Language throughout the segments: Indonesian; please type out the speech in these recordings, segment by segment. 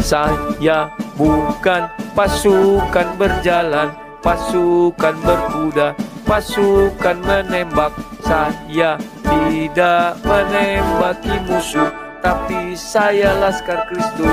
Saya bukan pasukan berjalan, pasukan berkuda, pasukan menembak. Saya tidak menembaki musuh, tapi saya Laskar Kristus.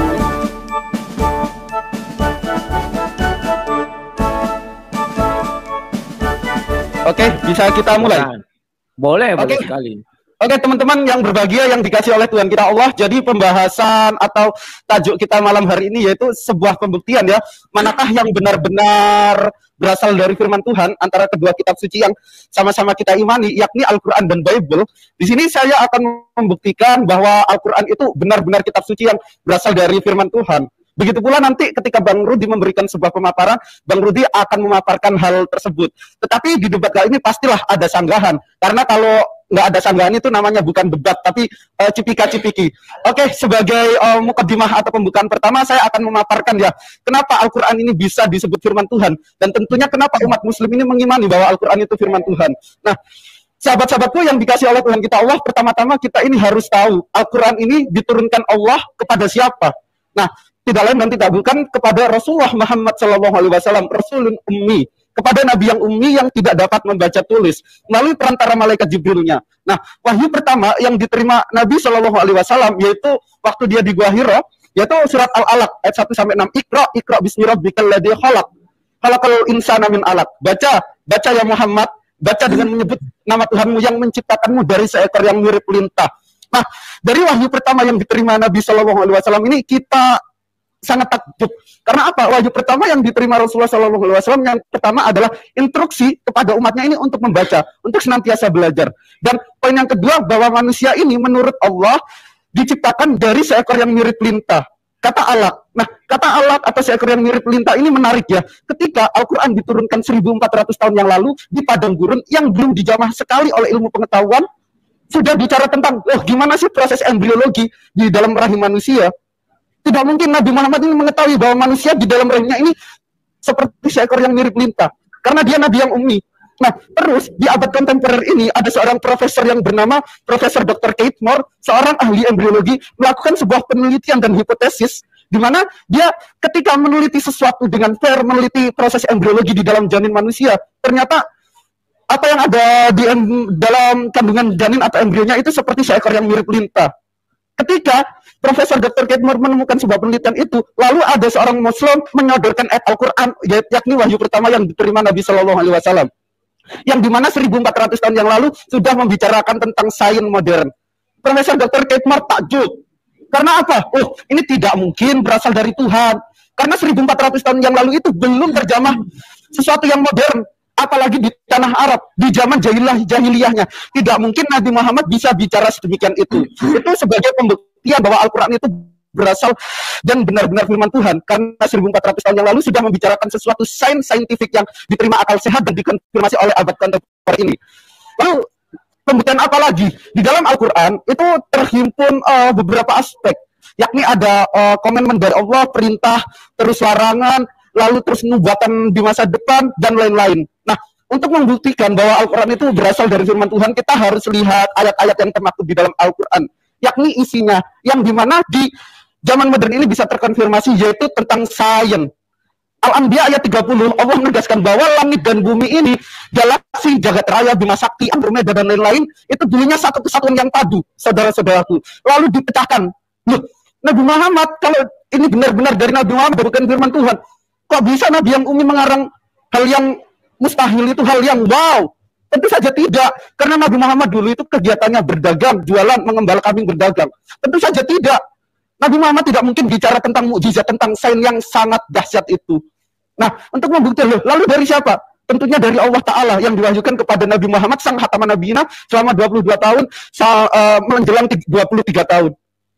Oke, bisa kita mulai? Boleh Oke. sekali. Oke, teman-teman yang berbahagia yang dikasih oleh Tuhan kita Allah. Jadi pembahasan atau tajuk kita malam hari ini yaitu sebuah pembuktian ya. Manakah yang benar-benar berasal dari firman Tuhan antara kedua kitab suci yang sama-sama kita imani, yakni Al-Quran dan Bible. Di sini saya akan membuktikan bahwa Al-Quran itu benar-benar kitab suci yang berasal dari firman Tuhan. Begitu pula nanti ketika Bang Rudi memberikan sebuah pemaparan, Bang Rudi akan memaparkan hal tersebut. Tetapi di debat kali ini pastilah ada sanggahan. Karena kalau nggak ada sanggahan itu namanya bukan debat, tapi cipika-cipiki. Oke, sebagai mukadimah atau pembukaan pertama, saya akan memaparkan ya, kenapa Al-Quran ini bisa disebut firman Tuhan. Dan tentunya kenapa umat muslim ini mengimani bahwa Al-Quran itu firman Tuhan. Nah, sahabat-sahabatku yang dikasih oleh Tuhan kita Allah, pertama-tama kita ini harus tahu, Al-Quran ini diturunkan Allah kepada siapa? Nah, tidak lain dan tidak bukan kepada Rasulullah Muhammad SAW, Rasulun Ummi, kepada Nabi yang ummi yang tidak dapat membaca tulis melalui perantara malaikat Jibrilnya. Nah, wahyu pertama yang diterima Nabi SAW yaitu waktu dia di Gua Hira, yaitu surat Al-Alaq ayat 1-6. Iqra bismi rabbikal ladzi khalaq. Khalaqal insana min 'alaq. Baca ya Muhammad, baca dengan menyebut nama Tuhanmu yang menciptakanmu dari seekor yang mirip lintah. Nah, dari wahyu pertama yang diterima Nabi SAW ini kita sangat takjub. Karena apa? Wahyu pertama yang diterima Rasulullah SAW yang pertama adalah instruksi kepada umatnya ini untuk membaca, untuk senantiasa belajar. Dan poin yang kedua, bahwa manusia ini menurut Allah diciptakan dari seekor yang mirip lintah. Kata alaq. Nah, kata alaq atau seekor yang mirip lintah ini menarik ya. Ketika Al-Quran diturunkan 1400 tahun yang lalu di padang gurun yang belum dijamah sekali oleh ilmu pengetahuan, sudah bicara tentang, gimana sih proses embriologi di dalam rahim manusia. Tidak mungkin Nabi Muhammad ini mengetahui bahwa manusia di dalam rahimnya ini seperti seekor yang mirip lintah. Karena dia Nabi yang ummi. Nah, terus di abad kontemporer ini ada seorang profesor yang bernama Profesor Dr. Keith Moore, seorang ahli embriologi, melakukan sebuah penelitian dan hipotesis di mana dia ketika meneliti sesuatu dengan fair, meneliti proses embriologi di dalam janin manusia, ternyata apa yang ada di dalam kandungan janin atau embrionya itu seperti seekor yang mirip lintah. Ketika Profesor Dr. Keith Moore menemukan sebuah penelitian itu, lalu ada seorang Muslim menyodorkan ayat Al-Quran, yakni wahyu pertama yang diterima Nabi SAW, yang dimana 1400 tahun yang lalu sudah membicarakan tentang sains modern. Profesor Dr. Keith Moore takjub. Karena apa? Ini tidak mungkin berasal dari Tuhan. Karena 1400 tahun yang lalu itu belum terjamah sesuatu yang modern. Apalagi di tanah Arab, di zaman jahiliyahnya. Tidak mungkin Nabi Muhammad bisa bicara sedemikian itu. Itu sebagai pembuktian bahwa Al-Quran itu berasal dan benar-benar firman Tuhan. Karena 1400 tahun yang lalu sudah membicarakan sesuatu sains saintifik yang diterima akal sehat dan dikonfirmasi oleh abad kontemporer ini. Lalu, pembuktian apa lagi? Di dalam Al-Quran itu terhimpun beberapa aspek. Yakni ada komitmen dari Allah, perintah, terus larangan, lalu terus nubuatan di masa depan, dan lain-lain. Nah, untuk membuktikan bahwa Al-Quran itu berasal dari firman Tuhan, kita harus lihat ayat-ayat yang termaktub di dalam Al-Quran, yakni isinya, yang dimana di zaman modern ini bisa terkonfirmasi, yaitu tentang sains. Al-Anbiya ayat 30, Allah menegaskan bahwa langit dan bumi ini, galaksi, jagat raya, Bima Sakti, Andromeda, dan lain-lain, itu dulunya satu kesatuan yang padu, saudara-saudaraku. Lalu dipecahkan. Loh, Nabi Muhammad, kalau ini benar-benar dari Nabi Muhammad, bukan firman Tuhan, kok bisa Nabi yang ummi mengarang hal yang mustahil itu hal yang wow? Tentu saja tidak, karena Nabi Muhammad dulu itu kegiatannya berdagang, jualan, mengembala kambing, berdagang. Tentu saja tidak. Nabi Muhammad tidak mungkin bicara tentang mukjizat, tentang sains yang sangat dahsyat itu. Nah, untuk membuktikan, lalu dari siapa? Tentunya dari Allah Ta'ala yang diwahyukan kepada Nabi Muhammad, sang hataman nabiyina, selama 22 tahun, menjelang 23 tahun.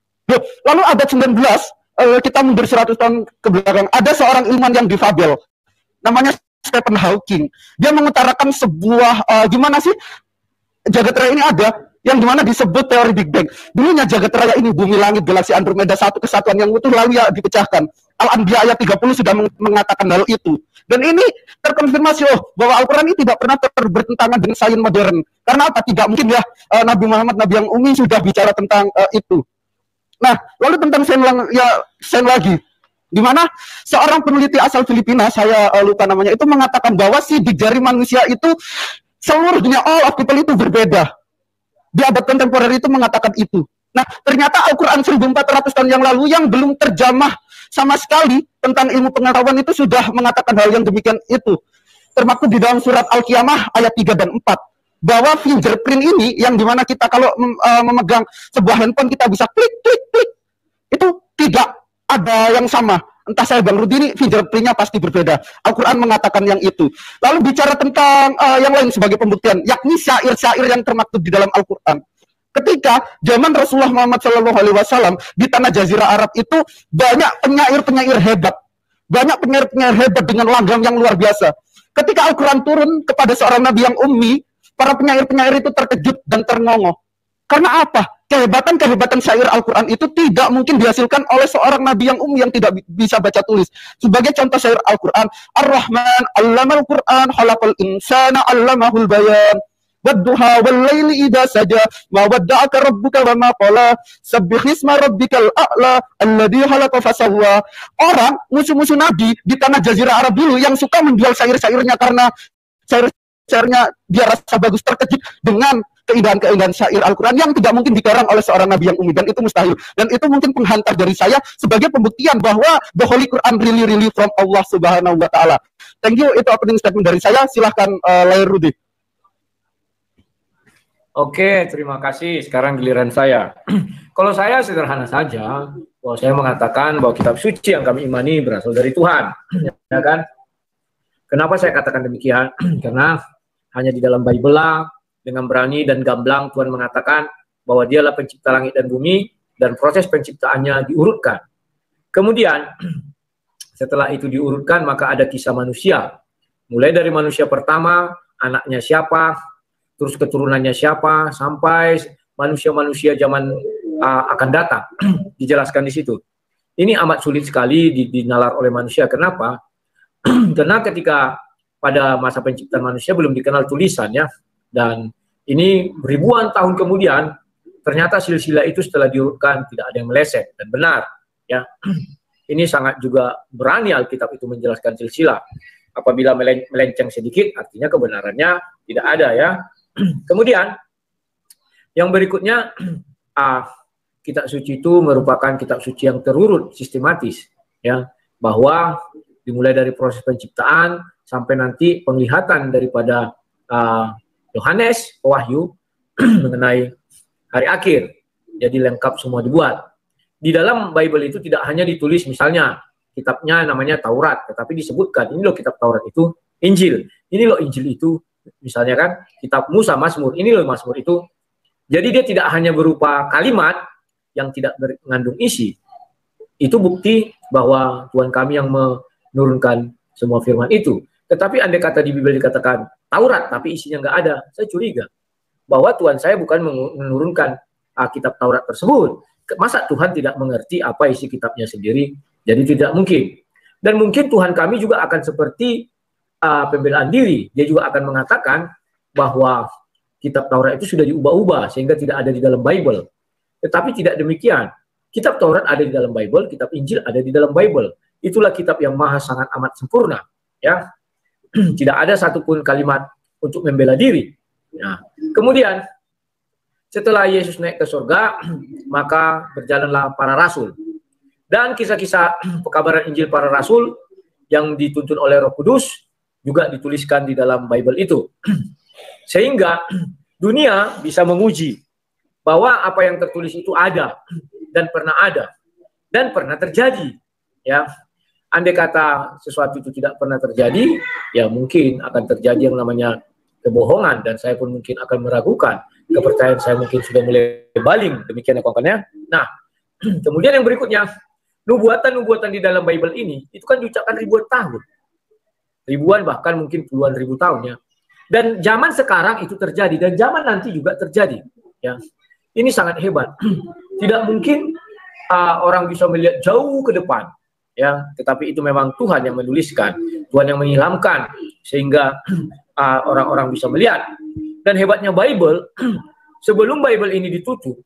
Lalu abad 19, kita mundur 100 tahun ke belakang, ada seorang ilmuwan yang difabel, namanya Stephen Hawking. Dia mengutarakan sebuah, gimana sih jagat raya ini ada, yang dimana disebut teori Big Bang. Dulunya jagat raya ini, bumi, langit, galaksi, Andromeda, satu kesatuan yang utuh, lalu ya dipecahkan. Al-Anbiya ayat 30 sudah mengatakan hal itu. Dan ini terkonfirmasi bahwa Al-Quran ini tidak pernah bertentangan dengan sains modern. Karena apa? Tidak mungkin ya Nabi Muhammad, Nabi yang ummi, sudah bicara tentang itu. Nah, lalu tentang Sen lagi, di mana seorang peneliti asal Filipina, saya lupa namanya, itu mengatakan bahwa sidik jari manusia itu seluruhnya, all of people itu berbeda. Di abad kontemporer itu mengatakan itu. Nah, ternyata Al-Quran 1400 tahun yang lalu yang belum terjamah sama sekali tentang ilmu pengetahuan itu sudah mengatakan hal yang demikian itu. Termaktub di dalam surat Al-Qiyamah ayat 3 dan 4. Bahwa fingerprint ini yang dimana kita kalau memegang sebuah handphone kita bisa klik, klik, klik. Itu tidak ada yang sama. Entah saya Bang Rudi ini fingerprintnya pasti berbeda. Al-Quran mengatakan yang itu. Lalu bicara tentang yang lain sebagai pembuktian, yakni syair-syair yang termaktub di dalam Al-Quran. Ketika zaman Rasulullah Muhammad SAW di tanah Jazirah Arab itu banyak penyair-penyair hebat. Banyak penyair-penyair hebat dengan langgam yang luar biasa. Ketika Al-Quran turun kepada seorang nabi yang ummi, para penyair-penyair itu terkejut dan terngongok. Karena apa? Kehebatan-kehebatan syair Al-Quran itu tidak mungkin dihasilkan oleh seorang nabi yang ummi yang tidak bisa baca tulis. Sebagai contoh syair Al-Quran, Ar-Rahman, Allamal Quran, Khalaqal Insana, Allamahul Bayan, Wadduha wal laili idza saja, ma wadda'aka rabbuka wa ma qala, sabbih isma rabbikal a'la, alladzi khalaqa fasawwa. Orang musuh-musuh nabi di tanah Jazirah Arab dulu yang suka menjual syair-syairnya karena syair-syairnya dia rasa bagus, terkejut dengan keindahan-keindahan syair Al-Quran yang tidak mungkin dikarang oleh seorang nabi yang ummi, dan itu mustahil. Dan itu mungkin penghantar dari saya sebagai pembuktian bahwa the Holy Quran really from Allah Subhanahu wa Ta'ala. Thank you, itu opening statement dari saya. Silahkan Lair Rudi. Oke, terima kasih. Sekarang giliran saya. Kalau saya sederhana saja, bahwa saya mengatakan bahwa kitab suci yang kami imani berasal dari Tuhan, ya kan? Kenapa saya katakan demikian? Karena hanya di dalam Bible lah, dengan berani dan gamblang Tuhan mengatakan bahwa Dialah pencipta langit dan bumi, dan proses penciptaannya diurutkan. Kemudian setelah itu diurutkan, maka ada kisah manusia. Mulai dari manusia pertama, anaknya siapa, terus keturunannya siapa, sampai manusia-manusia zaman akan datang. Dijelaskan di situ. Ini amat sulit sekali dinalar oleh manusia. Kenapa? Karena ketika pada masa penciptaan manusia belum dikenal tulisan, ya. Dan ini ribuan tahun kemudian, ternyata silsilah itu setelah diurutkan tidak ada yang meleset dan benar, ya. Ini sangat juga berani Alkitab itu menjelaskan silsilah. Apabila melenceng sedikit, artinya kebenarannya tidak ada, ya. Kemudian yang berikutnya, kitab suci itu merupakan kitab suci yang terurut sistematis, ya, bahwa dimulai dari proses penciptaan sampai nanti penglihatan daripada Yohanes Wahyu mengenai hari akhir. Jadi lengkap semua dibuat. Di dalam Bible itu tidak hanya ditulis misalnya kitabnya namanya Taurat, tetapi disebutkan ini loh kitab Taurat itu Injil, ini loh Injil itu misalnya kan kitab Musa Mazmur, ini loh Mazmur itu. Jadi dia tidak hanya berupa kalimat yang tidak mengandung isi. Itu bukti bahwa Tuhan kami yang menurunkan semua firman itu. Tetapi andai kata di Bibel dikatakan Taurat tapi isinya nggak ada, saya curiga bahwa Tuhan saya bukan menurunkan kitab Taurat tersebut. Masa Tuhan tidak mengerti apa isi kitabnya sendiri? Jadi tidak mungkin. Dan mungkin Tuhan kami juga akan seperti pembelaan diri. Dia juga akan mengatakan bahwa kitab Taurat itu sudah diubah-ubah sehingga tidak ada di dalam Bible. Tetapi tidak demikian. Kitab Taurat ada di dalam Bible, kitab Injil ada di dalam Bible. Itulah kitab yang sangat amat sempurna, ya. Tidak ada satupun kalimat untuk membela diri. Nah, kemudian setelah Yesus naik ke surga, maka berjalanlah para rasul. Dan kisah-kisah pekabaran Injil para rasul yang dituntun oleh Roh Kudus juga dituliskan di dalam Bible itu. Sehingga dunia bisa menguji bahwa apa yang tertulis itu ada dan pernah terjadi, ya. Andai kata sesuatu itu tidak pernah terjadi, ya mungkin akan terjadi yang namanya kebohongan, dan saya pun mungkin akan meragukan. Kepercayaan saya mungkin sudah mulai baling, demikian ya kawan-kawan. Nah, kemudian yang berikutnya, nubuatan-nubuatan di dalam Bible ini, itu kan diucapkan ribuan tahun. Ribuan, bahkan mungkin puluhan ribu tahun, ya. Dan zaman sekarang itu terjadi, dan zaman nanti juga terjadi, ya. Ini sangat hebat. Tidak mungkin orang bisa melihat jauh ke depan, ya, tetapi itu memang Tuhan yang menuliskan, Tuhan yang mengilhamkan sehingga orang-orang bisa melihat. Dan hebatnya Bible, sebelum Bible ini ditutup,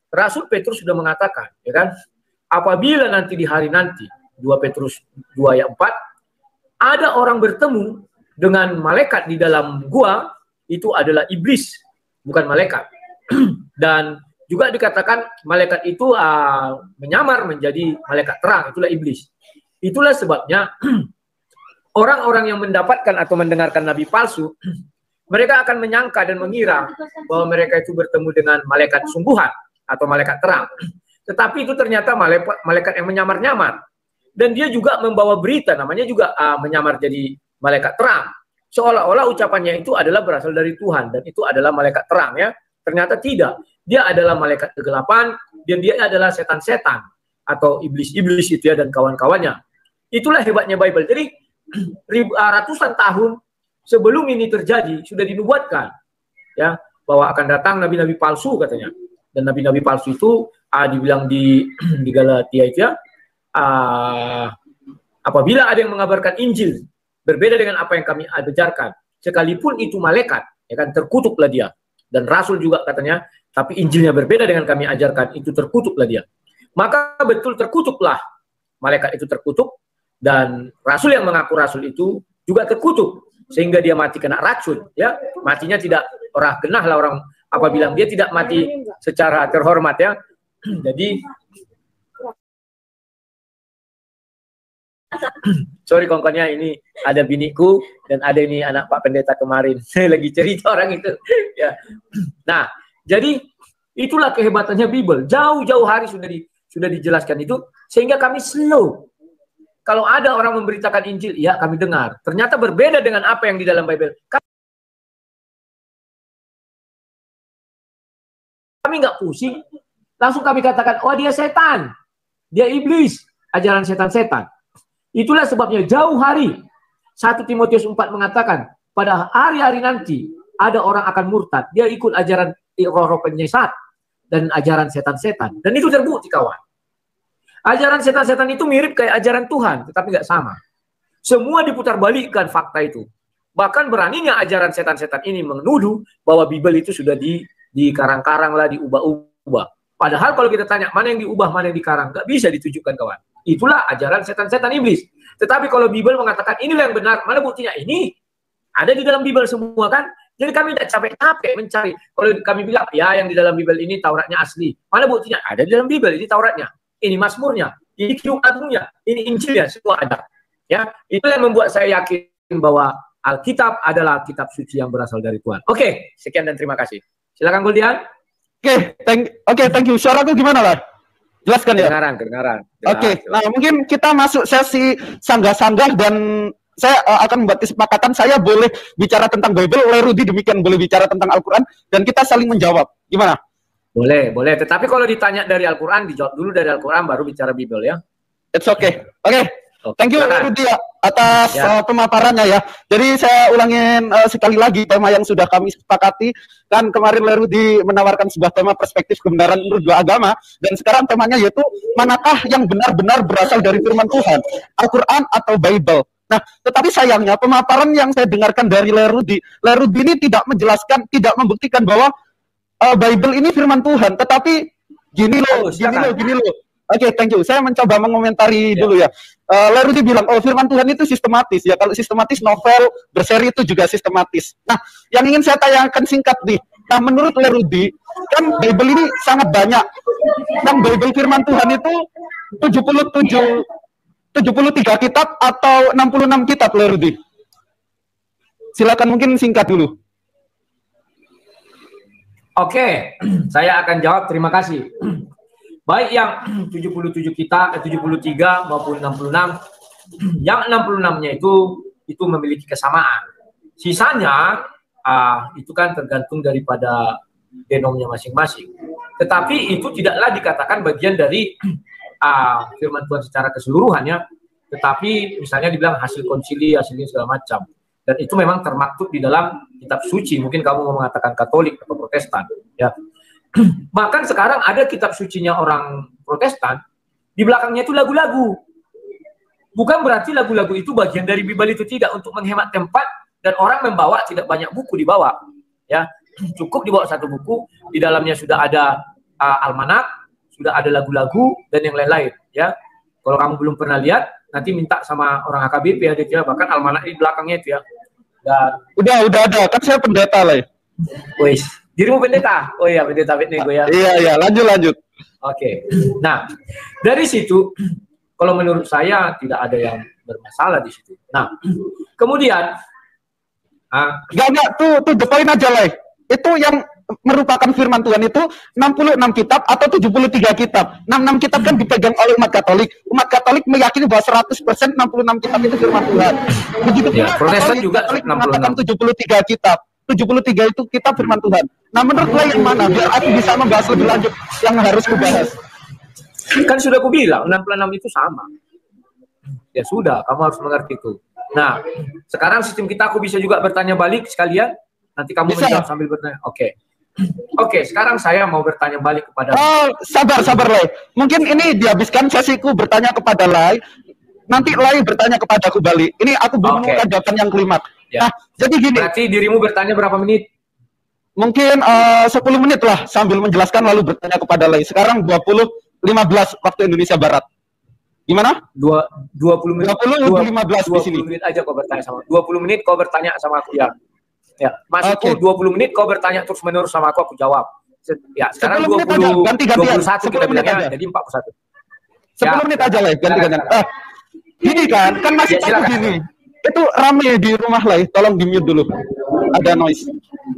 Rasul Petrus sudah mengatakan, ya kan, apabila nanti di hari nanti, 2 Petrus 2 ayat 4, ada orang bertemu dengan malaikat di dalam gua, itu adalah iblis, bukan malaikat. Dan juga dikatakan malaikat itu menyamar menjadi malaikat terang, itulah iblis. Itulah sebabnya orang-orang yang mendapatkan atau mendengarkan nabi palsu, mereka akan menyangka dan mengira bahwa mereka itu bertemu dengan malaikat sungguhan atau malaikat terang. Tetapi itu ternyata malaikat yang menyamar-nyamar. Dan dia juga membawa berita, namanya juga menyamar jadi malaikat terang. Seolah-olah ucapannya itu adalah berasal dari Tuhan dan itu adalah malaikat terang, ya. Ternyata tidak. Dia adalah malaikat kegelapan dan dia adalah setan-setan atau iblis-iblis itu, ya, dan kawan-kawannya. Itulah hebatnya Bible. Jadi ratusan tahun sebelum ini terjadi sudah dinubuatkan, ya, bahwa akan datang nabi-nabi palsu katanya. Dan nabi-nabi palsu itu dibilang di Galatia itu, ya, apabila ada yang mengabarkan Injil berbeda dengan apa yang kami ajarkan, sekalipun itu malaikat, ya kan, terkutuklah dia. Dan Rasul juga katanya, tapi Injilnya berbeda dengan kami ajarkan, itu terkutuklah dia. Maka betul terkutuklah, malaikat itu terkutuk, dan Rasul yang mengaku Rasul itu juga terkutuk, sehingga dia mati kena racun, ya. Matinya tidak orang genah lah, orang apa bilang, dia tidak mati secara terhormat, ya. Jadi sorry kongkonnya, ini ada biniku dan ada ini anak Pak Pendeta kemarin. Saya lagi cerita orang itu, ya. Nah, jadi itulah kehebatannya Bible. Jauh-jauh hari sudah dijelaskan itu, sehingga kami slow. Kalau ada orang memberitakan Injil, ya kami dengar. Ternyata berbeda dengan apa yang di dalam Bible. Kami nggak pusing. Langsung kami katakan, oh dia setan. Dia iblis. Ajaran setan-setan. Itulah sebabnya jauh hari. 1 Timotius 4 mengatakan, pada hari-hari nanti, ada orang akan murtad. Dia ikut ajaran roh-roh penyesat. Dan ajaran setan-setan. Dan itu terbukti, kawan. Ajaran setan-setan itu mirip kayak ajaran Tuhan, tetapi nggak sama. Semua diputarbalikkan fakta itu. Bahkan beraninya ajaran setan-setan ini menuduh bahwa Bible itu sudah dikarang-karang lah, diubah-ubah. Padahal kalau kita tanya mana yang diubah, mana yang dikarang, nggak bisa ditujukan, kawan. Itulah ajaran setan-setan iblis. Tetapi kalau Bible mengatakan inilah yang benar, mana buktinya? Ini ada di dalam Bible semua, kan? Jadi kami tidak capek-capek mencari. Kalau kami bilang, ya yang di dalam Bible ini Tauratnya asli. Mana buktinya? Ada di dalam Bible, ini Tauratnya. Ini Mazmurnya, ini Kidung Agungnya, ini Injilnya, semua ada. Ya, itu yang membuat saya yakin bahwa Alkitab adalah kitab suci yang berasal dari Tuhan. Oke, sekian dan terima kasih. Silakan Guldian. Thank you. Suaraku gimana lah? Jelaskan ya. Kedengaran. Oke, nah mungkin kita masuk sesi sanggah-sanggah dan saya akan membuat kesepakatan, saya boleh bicara tentang Bible, Lerudi demikian boleh bicara tentang Al-Quran, dan kita saling menjawab. Gimana? Boleh. Tetapi kalau ditanya dari Al-Quran, dijawab dulu dari Al-Quran, baru bicara Bible, ya. It's okay. Thank you Lerudi atas pemaparannya, ya. Jadi saya ulangin sekali lagi tema yang sudah kami sepakati. Kan kemarin Lerudi menawarkan sebuah tema perspektif kebenaran menurut dua agama, dan sekarang temanya yaitu manakah yang benar-benar berasal dari firman Tuhan, Al-Quran atau Bible. Nah, tetapi sayangnya pemaparan yang saya dengarkan dari Lerudi ini tidak menjelaskan, tidak membuktikan bahwa Bible ini firman Tuhan, tetapi gini loh. Oke, thank you. Saya mencoba mengomentari dulu, ya. Lerudi bilang, firman Tuhan itu sistematis, ya. Kalau sistematis, novel berseri itu juga sistematis. Nah, yang ingin saya tanyakan singkat nih. Nah, menurut Lerudi, kan Bible ini sangat banyak. Dan Bible firman Tuhan itu 73 kitab atau 66 kitab, Lerudi? Silakan mungkin singkat dulu. Oke, saya akan jawab, terima kasih. Baik yang 77 kitab, 73 maupun 66, yang 66-nya itu memiliki kesamaan. Sisanya itu kan tergantung daripada genomnya masing-masing. Tetapi itu tidaklah dikatakan bagian dari firman Tuhan secara keseluruhannya, tetapi misalnya dibilang hasil konsili, hasilnya segala macam. Dan itu memang termaktub di dalam kitab suci. Mungkin kamu mau mengatakan Katolik atau Protestan, ya. Bahkan sekarang ada kitab sucinya orang Protestan, di belakangnya itu lagu-lagu. Bukan berarti lagu-lagu itu bagian dari Bible, itu tidak, untuk menghemat tempat dan orang membawa tidak banyak buku dibawa, ya. Cukup dibawa satu buku, di dalamnya sudah ada almanak, sudah ada lagu-lagu dan yang lain-lain ya. Kalau kamu belum pernah lihat, nanti minta sama orang HKBP ya, dia bahkan almanak di belakangnya itu ya. Dan udah ada, kan saya pendeta lah. Wis, dirimu pendeta? Oh iya, pendeta Abednego ya. Iya, lanjut. Oke. Nah, dari situ kalau menurut saya tidak ada yang bermasalah di situ. Nah, kemudian enggak tuh the point aja lah. Itu yang merupakan firman Tuhan itu 66 kitab atau 73 kitab. 66 kitab kan dipegang oleh umat Katolik. Umat Katolik meyakini bahwa 100% 66 kitab itu firman Tuhan. Begitu pula Protestan juga Katolik mengatakan 73 kitab. 73 itu kitab firman Tuhan. Nah, menurut lo yang mana? Biar aku bisa membahas lebih lanjut yang harus kubahas. Kan sudah aku bilang 66 itu sama. Ya sudah, kamu harus mengerti itu. Nah, sekarang sistem kita aku bisa juga bertanya balik sekalian. Nanti kamu menjawab sambil bertanya. Oke, sekarang saya mau bertanya balik kepada sabar Lai. Mungkin ini dihabiskan sesiku bertanya kepada Lai. Nanti Lai bertanya kepada aku balik. Ini aku belum menemukan jawaban yang klimaks. Ya. Nah, jadi gini. Berarti dirimu bertanya berapa menit? Mungkin 10 menit lah sambil menjelaskan lalu bertanya kepada Lai. Sekarang 20:15 waktu Indonesia Barat. Gimana? 20 menit. 20:15 di sini. 20 menit aja kau bertanya sama. 20 menit kau bertanya sama aku ya. Ya, maksudku 20 menit kau bertanya terus-menerus sama aku jawab. Ya, sekarang 20 21 kita bilangnya jadi 41. 10 menit aja lah, ganti-gantian. Gini kan masih takut gini. Itu rame di rumah lah, tolong di-mute dulu. Ada noise.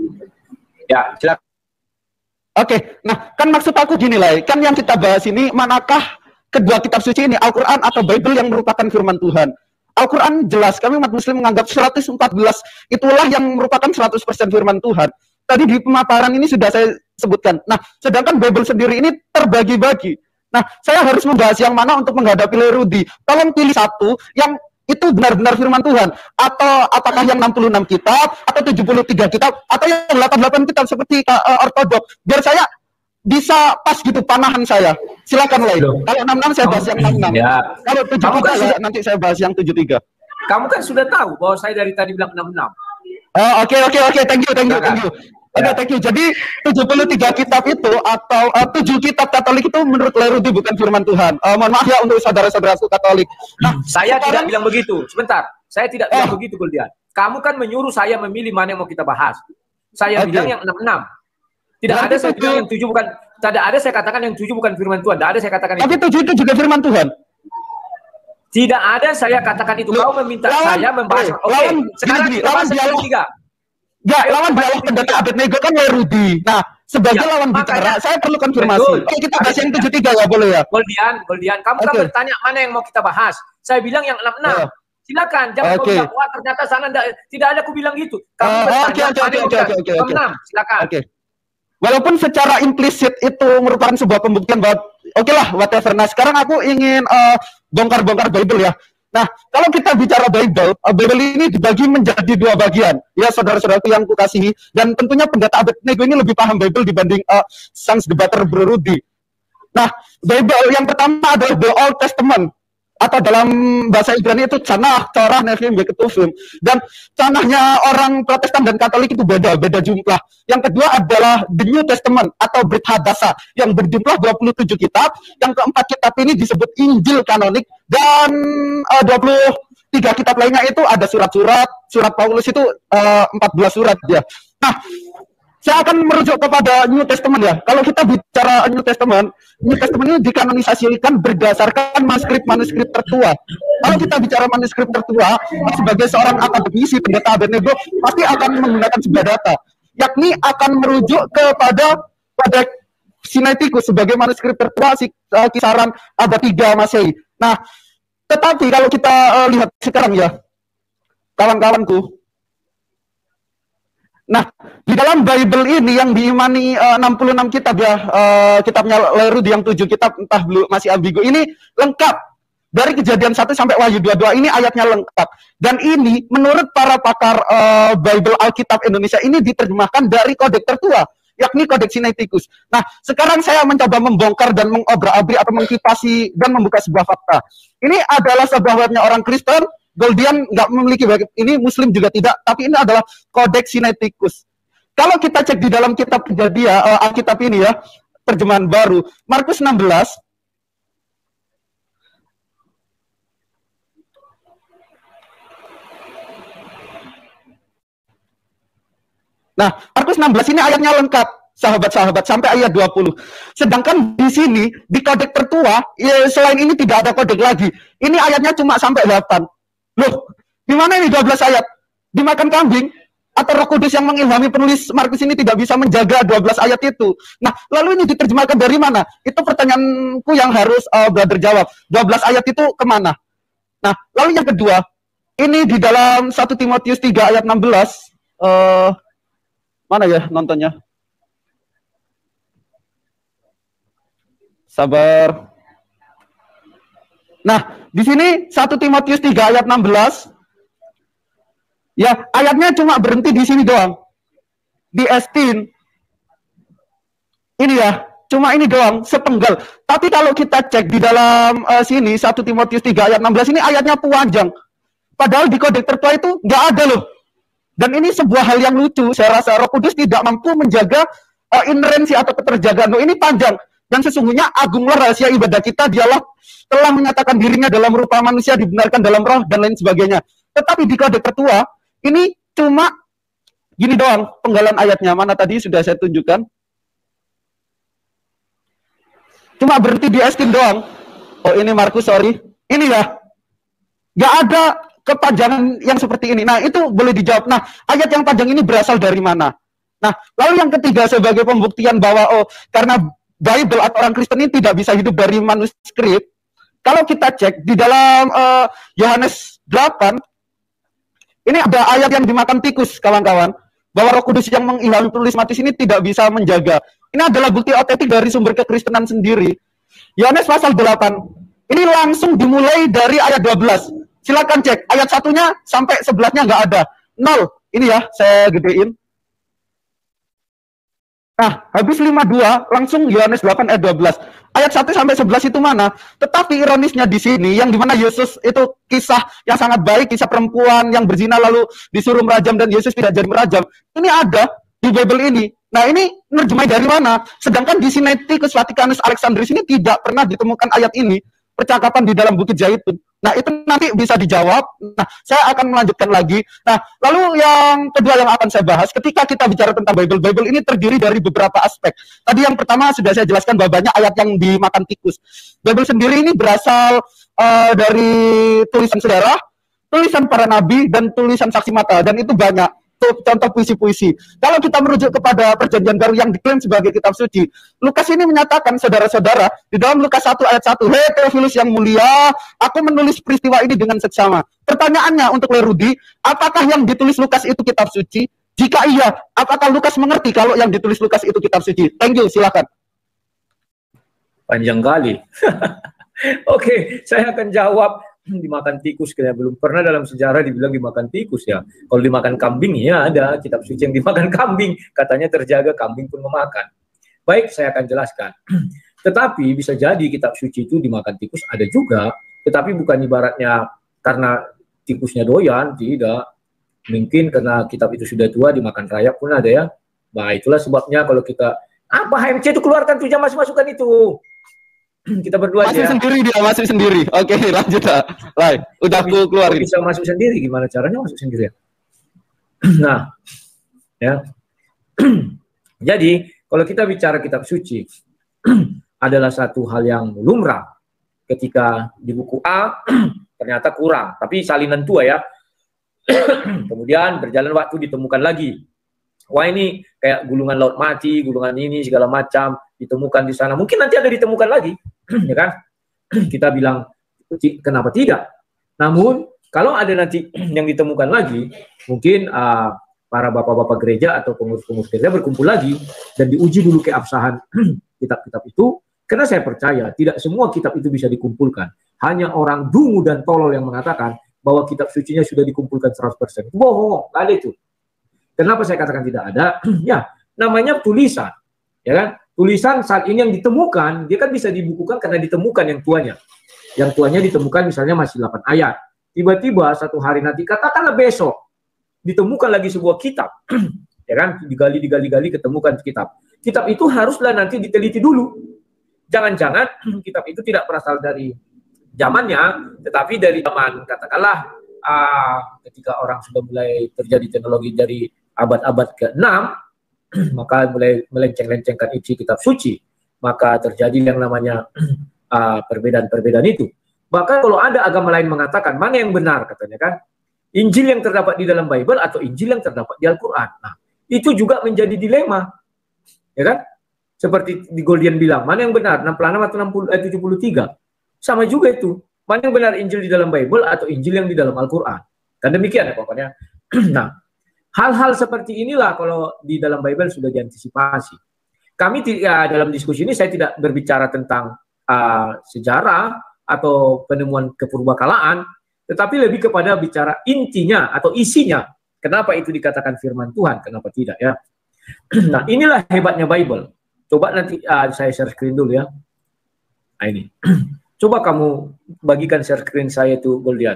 Ya, silakan. Oke, nah kan maksud aku gini lah, kan yang kita bahas ini manakah kedua kitab suci ini, Al-Quran atau Bible yang merupakan firman Tuhan. Al-Quran jelas, kami umat muslim menganggap 114 itulah yang merupakan 100% firman Tuhan. Tadi di pemaparan ini sudah saya sebutkan. Nah, sedangkan Bible sendiri ini terbagi-bagi. Nah, saya harus membahas yang mana untuk menghadapi Lerudi. Tolong pilih satu yang itu benar-benar firman Tuhan. Atau apakah yang 66 kitab, atau 73 kitab, atau yang 88 kitab seperti ortodok. Biar saya bisa pas gitu panahan saya. Silakan Lai. Kalau 66 saya bahas yang 66. Ya. Kalau 73 nanti saya bahas yang 73. Kamu kan sudah tahu bahwa saya dari tadi bilang 66. Oke. Thank you. Oke, thank you. Jadi 73 kitab itu atau 7 kitab Katolik itu menurut Lerudi bukan firman Tuhan. Mohon maaf ya untuk saudara-saudaraku Katolik. Nah, saya tidak bilang begitu. Sebentar. Saya tidak bilang begitu, Goldian. Kamu kan menyuruh saya memilih mana yang mau kita bahas. Saya bilang yang 66. Tidak ada saya bilang yang 7 bukan, tidak ada saya katakan yang 7 bukan firman Tuhan. Tidak ada saya katakan itu. Tapi 7 itu juga firman Tuhan. Tidak ada saya katakan itu. Kau meminta saya membahas. Sekarang lawan dialog 3. Lawan dialog pendeta Abednego kan Lerudi. Nah, sebagai lawan bicara, saya perlu konfirmasi. Oke, kita bahas yang 73 ya boleh ya? Goldian, kamu kan bertanya mana yang mau kita bahas. Saya bilang yang 66. Silakan, jangan kau bilang, wah ternyata sana tidak ada aku bilang gitu. Kamu bertanya mana yang mau kita 66. Silakan. Walaupun secara implisit itu merupakan sebuah pembuktian bahwa lah whatever. Nah, sekarang aku ingin bongkar-bongkar Bible ya. Nah, kalau kita bicara Bible ini dibagi menjadi 2 bagian. Ya, saudara-saudaraku yang kukasihi, dan tentunya pendeta Abednego ini lebih paham Bible dibanding sang debater Bro Rudy. Nah, Bible yang pertama adalah the Old Testament, atau dalam bahasa Ibrani itu Tanakh, Torah, Nevi'im, Ketuvim. Dan tanahnya orang Protestan dan Katolik itu beda jumlah. Yang kedua adalah the New Testament atau Brit Hadasa yang berjumlah 27 kitab. Yang keempat kitab ini disebut Injil kanonik, dan 23 kitab lainnya itu ada surat Paulus itu 14 surat ya. Nah, saya akan merujuk kepada New Testament ya. Kalau kita bicara New Testament ini dikanonisasikan berdasarkan manuskrip tertua. Kalau kita bicara manuskrip tertua, sebagai seorang akademisi pendeta Abednego pasti akan menggunakan sebuah data, yakni akan merujuk kepada Sinaiticus sebagai manuskrip tertua kisaran abad 3 Masehi. Nah, tetapi kalau kita lihat sekarang ya, kawan-kawanku. Nah, di dalam Bible ini yang diimani 66 kitab ya, kitabnya Lerudi yang 7 kitab entah masih ambigu ini lengkap. Dari Kejadian 1 sampai Wahyu 22 ini ayatnya lengkap. Dan ini menurut para pakar Bible Alkitab Indonesia ini diterjemahkan dari kodeks tertua, yakni kodeks Sinaiticus. Nah, sekarang saya mencoba membongkar dan mengobrak-abrik atau mengkipasi dan membuka sebuah fakta. Ini adalah sebuah webnya orang Kristen. Goldian nggak memiliki web ini, Muslim juga tidak, tapi ini adalah kodeks Sinaiticus. Kalau kita cek di dalam kitab Kejadian, Alkitab ini ya, terjemahan baru. Markus 16. Nah, Markus 16 ini ayatnya lengkap, sahabat-sahabat, sampai ayat 20. Sedangkan di sini, di kodek tertua, ya, selain ini tidak ada kodek lagi. Ini ayatnya cuma sampai 8. Loh, di mana ini 12 ayat? Dimakan kambing? Atau Roh Kudus yang mengilhami penulis Markus ini tidak bisa menjaga 12 ayat itu? Nah, lalu ini diterjemahkan dari mana? Itu pertanyaanku yang harus brother jawab. 12 ayat itu kemana? Nah, lalu yang kedua, ini di dalam 1 Timotius 3 ayat 16, mana ya nontonnya? Sabar. Nah, di sini 1 Timotius 3 ayat 16. Ya, ayatnya cuma berhenti di sini doang. Di Estin. Ini ya, cuma ini doang, sepenggal. Tapi kalau kita cek di dalam sini 1 Timotius 3 ayat 16 ini ayatnya panjang. Padahal di kodek tertua itu nggak ada loh. Dan ini sebuah hal yang lucu. Saya rasa Roh Kudus tidak mampu menjaga inerensi atau keterjagaan. Ini panjang. Dan sesungguhnya agunglah rahasia ibadah kita. Dialah telah menyatakan dirinya dalam rupa manusia, dibenarkan dalam roh, dan lain sebagainya. Tetapi di kodek tertua, ini cuma gini doang penggalan ayatnya. Mana tadi sudah saya tunjukkan. Cuma berhenti di Estin doang. Oh, ini Markus, sorry. Ini ya. Nggak ada kepanjangan yang seperti ini. Nah, itu boleh dijawab. Nah, ayat yang panjang ini berasal dari mana? Nah, lalu yang ketiga sebagai pembuktian bahwa karena Bible atau orang Kristen ini tidak bisa hidup dari manuskrip. Kalau kita cek di dalam Yohanes 8, ini ada ayat yang dimakan tikus, kawan-kawan. Bahwa Roh Kudus yang mengilhami penulis Matius ini tidak bisa menjaga. Ini adalah bukti otentik dari sumber kekristenan sendiri. Yohanes pasal 8. Ini langsung dimulai dari ayat 12. Silakan cek, ayat 1-nya sampai 11-nya nggak ada. 0. Ini ya, saya gedein. Nah, habis 52, langsung Yohanes 8 ayat 12. Ayat 1 sampai 11 itu mana? Tetapi ironisnya di sini, yang dimana Yesus itu kisah yang sangat baik, kisah perempuan yang berzina lalu disuruh merajam dan Yesus tidak jadi merajam. Ini ada di Bible ini. Nah, ini nerjemah dari mana? Sedangkan di Sinaiticus Vaticanus Alexandrinus ini tidak pernah ditemukan ayat ini. Percakapan di dalam Bukit Zaitun. Nah, itu nanti bisa dijawab. Nah, saya akan melanjutkan lagi. Nah, lalu yang kedua yang akan saya bahas, ketika kita bicara tentang Bible, Bible ini terdiri dari beberapa aspek. Tadi yang pertama sudah saya jelaskan bahwa banyak ayat yang dimakan tikus. Bible sendiri ini berasal dari tulisan sejarah, tulisan para nabi, dan tulisan saksi mata. Dan itu banyak. Contoh puisi-puisi. Kalau kita merujuk kepada perjanjian baru yang diklaim sebagai kitab suci, Lukas ini menyatakan, saudara-saudara, di dalam Lukas 1 ayat 1, "Hei Theophilus yang mulia, aku menulis peristiwa ini dengan seksama." Pertanyaannya untuk Lerudi, apakah yang ditulis Lukas itu kitab suci? Jika iya, apakah Lukas mengerti kalau yang ditulis Lukas itu kitab suci? Thank you, silakan. Panjang kali. Oke, saya akan jawab. Dimakan tikus, kayak belum pernah dalam sejarah dibilang dimakan tikus ya. Kalau dimakan kambing ya ada kitab suci yang dimakan kambing, katanya terjaga, kambing pun memakan. Baik, saya akan jelaskan. Tetapi bisa jadi kitab suci itu dimakan tikus ada juga, tetapi bukan ibaratnya karena tikusnya doyan, tidak. Mungkin karena kitab itu sudah tua dimakan rayap pun ada ya. Nah, itulah sebabnya kalau kita HMC itu keluarkan tuh, jangan masuk-masukkan itu. Kita berdua masuk aja. Sendiri dia masuk sendiri. Oke, lanjut lah. Udah aku keluarin. Bisa masuk sendiri, gimana caranya masuk sendiri? Nah, ya. Jadi, kalau kita bicara kitab suci adalah satu hal yang lumrah. Ketika di buku A ternyata kurang, tapi salinan tua ya. Kemudian berjalan waktu ditemukan lagi. Wah, ini kayak gulungan laut mati, gulungan ini segala macam ditemukan di sana. Mungkin nanti ada ditemukan lagi, ya kan? Kita bilang kenapa tidak? Namun kalau ada nanti yang ditemukan lagi, mungkin para bapak-bapak gereja atau pengurus-pengurus gereja berkumpul lagi dan diuji dulu keabsahan kitab-kitab itu. Karena saya percaya tidak semua kitab itu bisa dikumpulkan. Hanya orang dungu dan tolol yang mengatakan bahwa kitab sucinya sudah dikumpulkan 100%. Bohong, ada itu. Kenapa saya katakan tidak ada? Ya, namanya tulisan, ya kan? Tulisan saat ini yang ditemukan, dia kan bisa dibukukan karena ditemukan yang tuanya. Yang tuanya ditemukan misalnya masih 8 ayat. Tiba-tiba satu hari nanti, katakanlah besok, ditemukan lagi sebuah kitab. Ya kan? Digali-gali ketemukan kitab. kitab itu haruslah nanti diteliti dulu. Jangan-jangan kitab itu tidak berasal dari zamannya, tetapi dari zaman katakanlah ketika orang sudah mulai terjadi teknologi dari abad-abad ke-6, maka mulai melenceng-lencengkan isi kitab suci, maka terjadi yang namanya perbedaan-perbedaan itu. Bahkan kalau ada agama lain mengatakan mana yang benar, katanya kan, Injil yang terdapat di dalam Bible atau Injil yang terdapat di Al-Quran. Nah, itu juga menjadi dilema, ya kan? Seperti di Goldian bilang, mana yang benar, 66 atau 73? Sama juga itu, mana yang benar Injil di dalam Bible atau Injil yang di dalam Al-Quran. Kan demikian ya pokoknya. Nah, hal-hal seperti inilah kalau di dalam Bible sudah diantisipasi. Kami dalam diskusi ini saya tidak berbicara tentang sejarah atau penemuan kepurbakalaan, tetapi lebih kepada bicara intinya atau isinya. Kenapa itu dikatakan firman Tuhan, kenapa tidak ya? Nah, inilah hebatnya Bible. Coba nanti saya share screen dulu ya. Nah, ini. Coba kamu bagikan share screen saya itu, Goldian.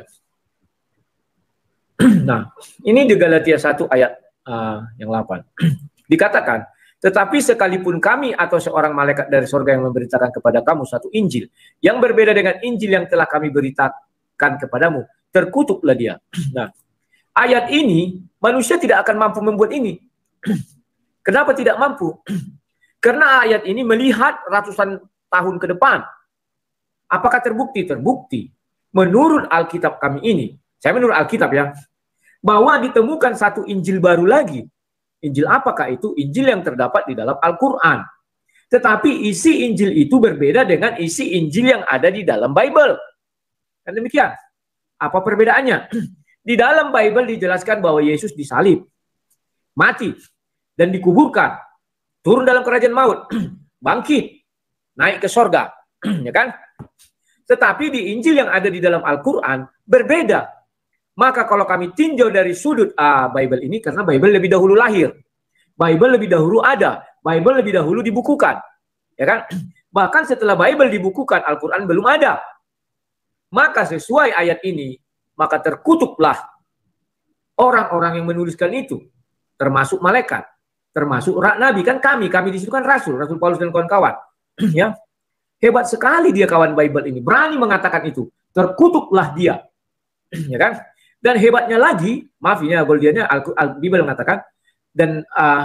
Nah, ini di Galatia 1 ayat yang 8. Dikatakan, tetapi sekalipun kami atau seorang malaikat dari surga yang memberitakan kepada kamu satu Injil yang berbeda dengan Injil yang telah kami beritakan kepadamu, terkutuklah dia. Nah, ayat ini manusia tidak akan mampu membuat ini. Kenapa tidak mampu? Karena ayat ini melihat ratusan tahun ke depan. Apakah terbukti? Terbukti. Menurut Alkitab kami ini, saya menurut Alkitab ya, bahwa ditemukan satu Injil baru lagi. Injil apakah itu? Injil yang terdapat di dalam Al-Quran. Tetapi isi Injil itu berbeda dengan isi Injil yang ada di dalam Bible. Dan demikian. Apa perbedaannya? Di dalam Bible dijelaskan bahwa Yesus disalib, mati, dan dikuburkan, turun dalam kerajaan maut, bangkit, naik ke sorga. Ya kan? Tetapi di Injil yang ada di dalam Al-Quran berbeda. Maka kalau kami tinjau dari sudut Bible ini, karena Bible lebih dahulu lahir, Bible lebih dahulu ada, Bible lebih dahulu dibukukan, ya kan? Bahkan setelah Bible dibukukan, Al-Quran belum ada. Maka sesuai ayat ini, maka terkutuklah orang-orang yang menuliskan itu, termasuk malaikat, termasuk nabi, kan kami di situ kan Rasul Paulus dan kawan-kawan, ya. Hebat sekali dia kawan Bible ini, berani mengatakan itu, terkutuklah dia, ya kan? Dan hebatnya lagi, maaf ya Goldiannya, Bible mengatakan, dan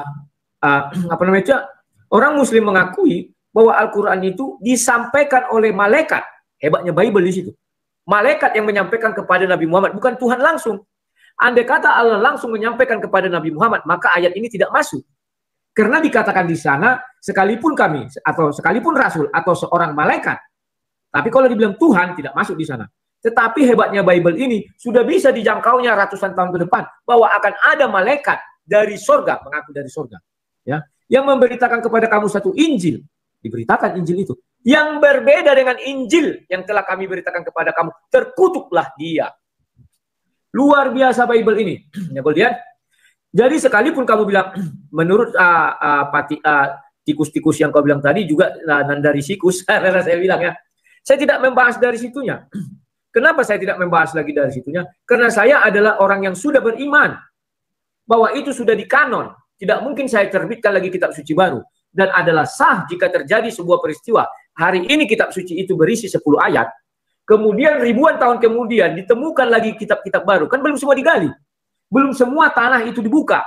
apa namanya, orang Muslim mengakui bahwa Al-Quran itu disampaikan oleh malaikat. Hebatnya Bible di situ. Malaikat yang menyampaikan kepada Nabi Muhammad, bukan Tuhan langsung. Andai kata Allah langsung menyampaikan kepada Nabi Muhammad, maka ayat ini tidak masuk. Karena dikatakan di sana, sekalipun kami, atau sekalipun Rasul, atau seorang malaikat. Tapi kalau dibilang Tuhan, tidak masuk di sana. Tetapi hebatnya Bible ini sudah bisa dijangkaunya ratusan tahun ke depan bahwa akan ada malaikat dari surga, mengaku dari surga, ya, yang memberitakan kepada kamu satu Injil, diberitakan Injil itu yang berbeda dengan Injil yang telah kami beritakan kepada kamu, terkutuklah dia. Luar biasa Bible ini, ya Goldian. Jadi sekalipun kamu bilang menurut tikus-tikus yang kau bilang tadi juga dari sikus, saya bilang ya, saya tidak membahas dari situnya. Kenapa saya tidak membahas lagi dari situnya? Karena saya adalah orang yang sudah beriman bahwa itu sudah dikanon. Tidak mungkin saya terbitkan lagi kitab suci baru. Dan adalah sah jika terjadi sebuah peristiwa. Hari ini kitab suci itu berisi 10 ayat. Kemudian ribuan tahun kemudian ditemukan lagi kitab-kitab baru. Kan belum semua digali. Belum semua tanah itu dibuka.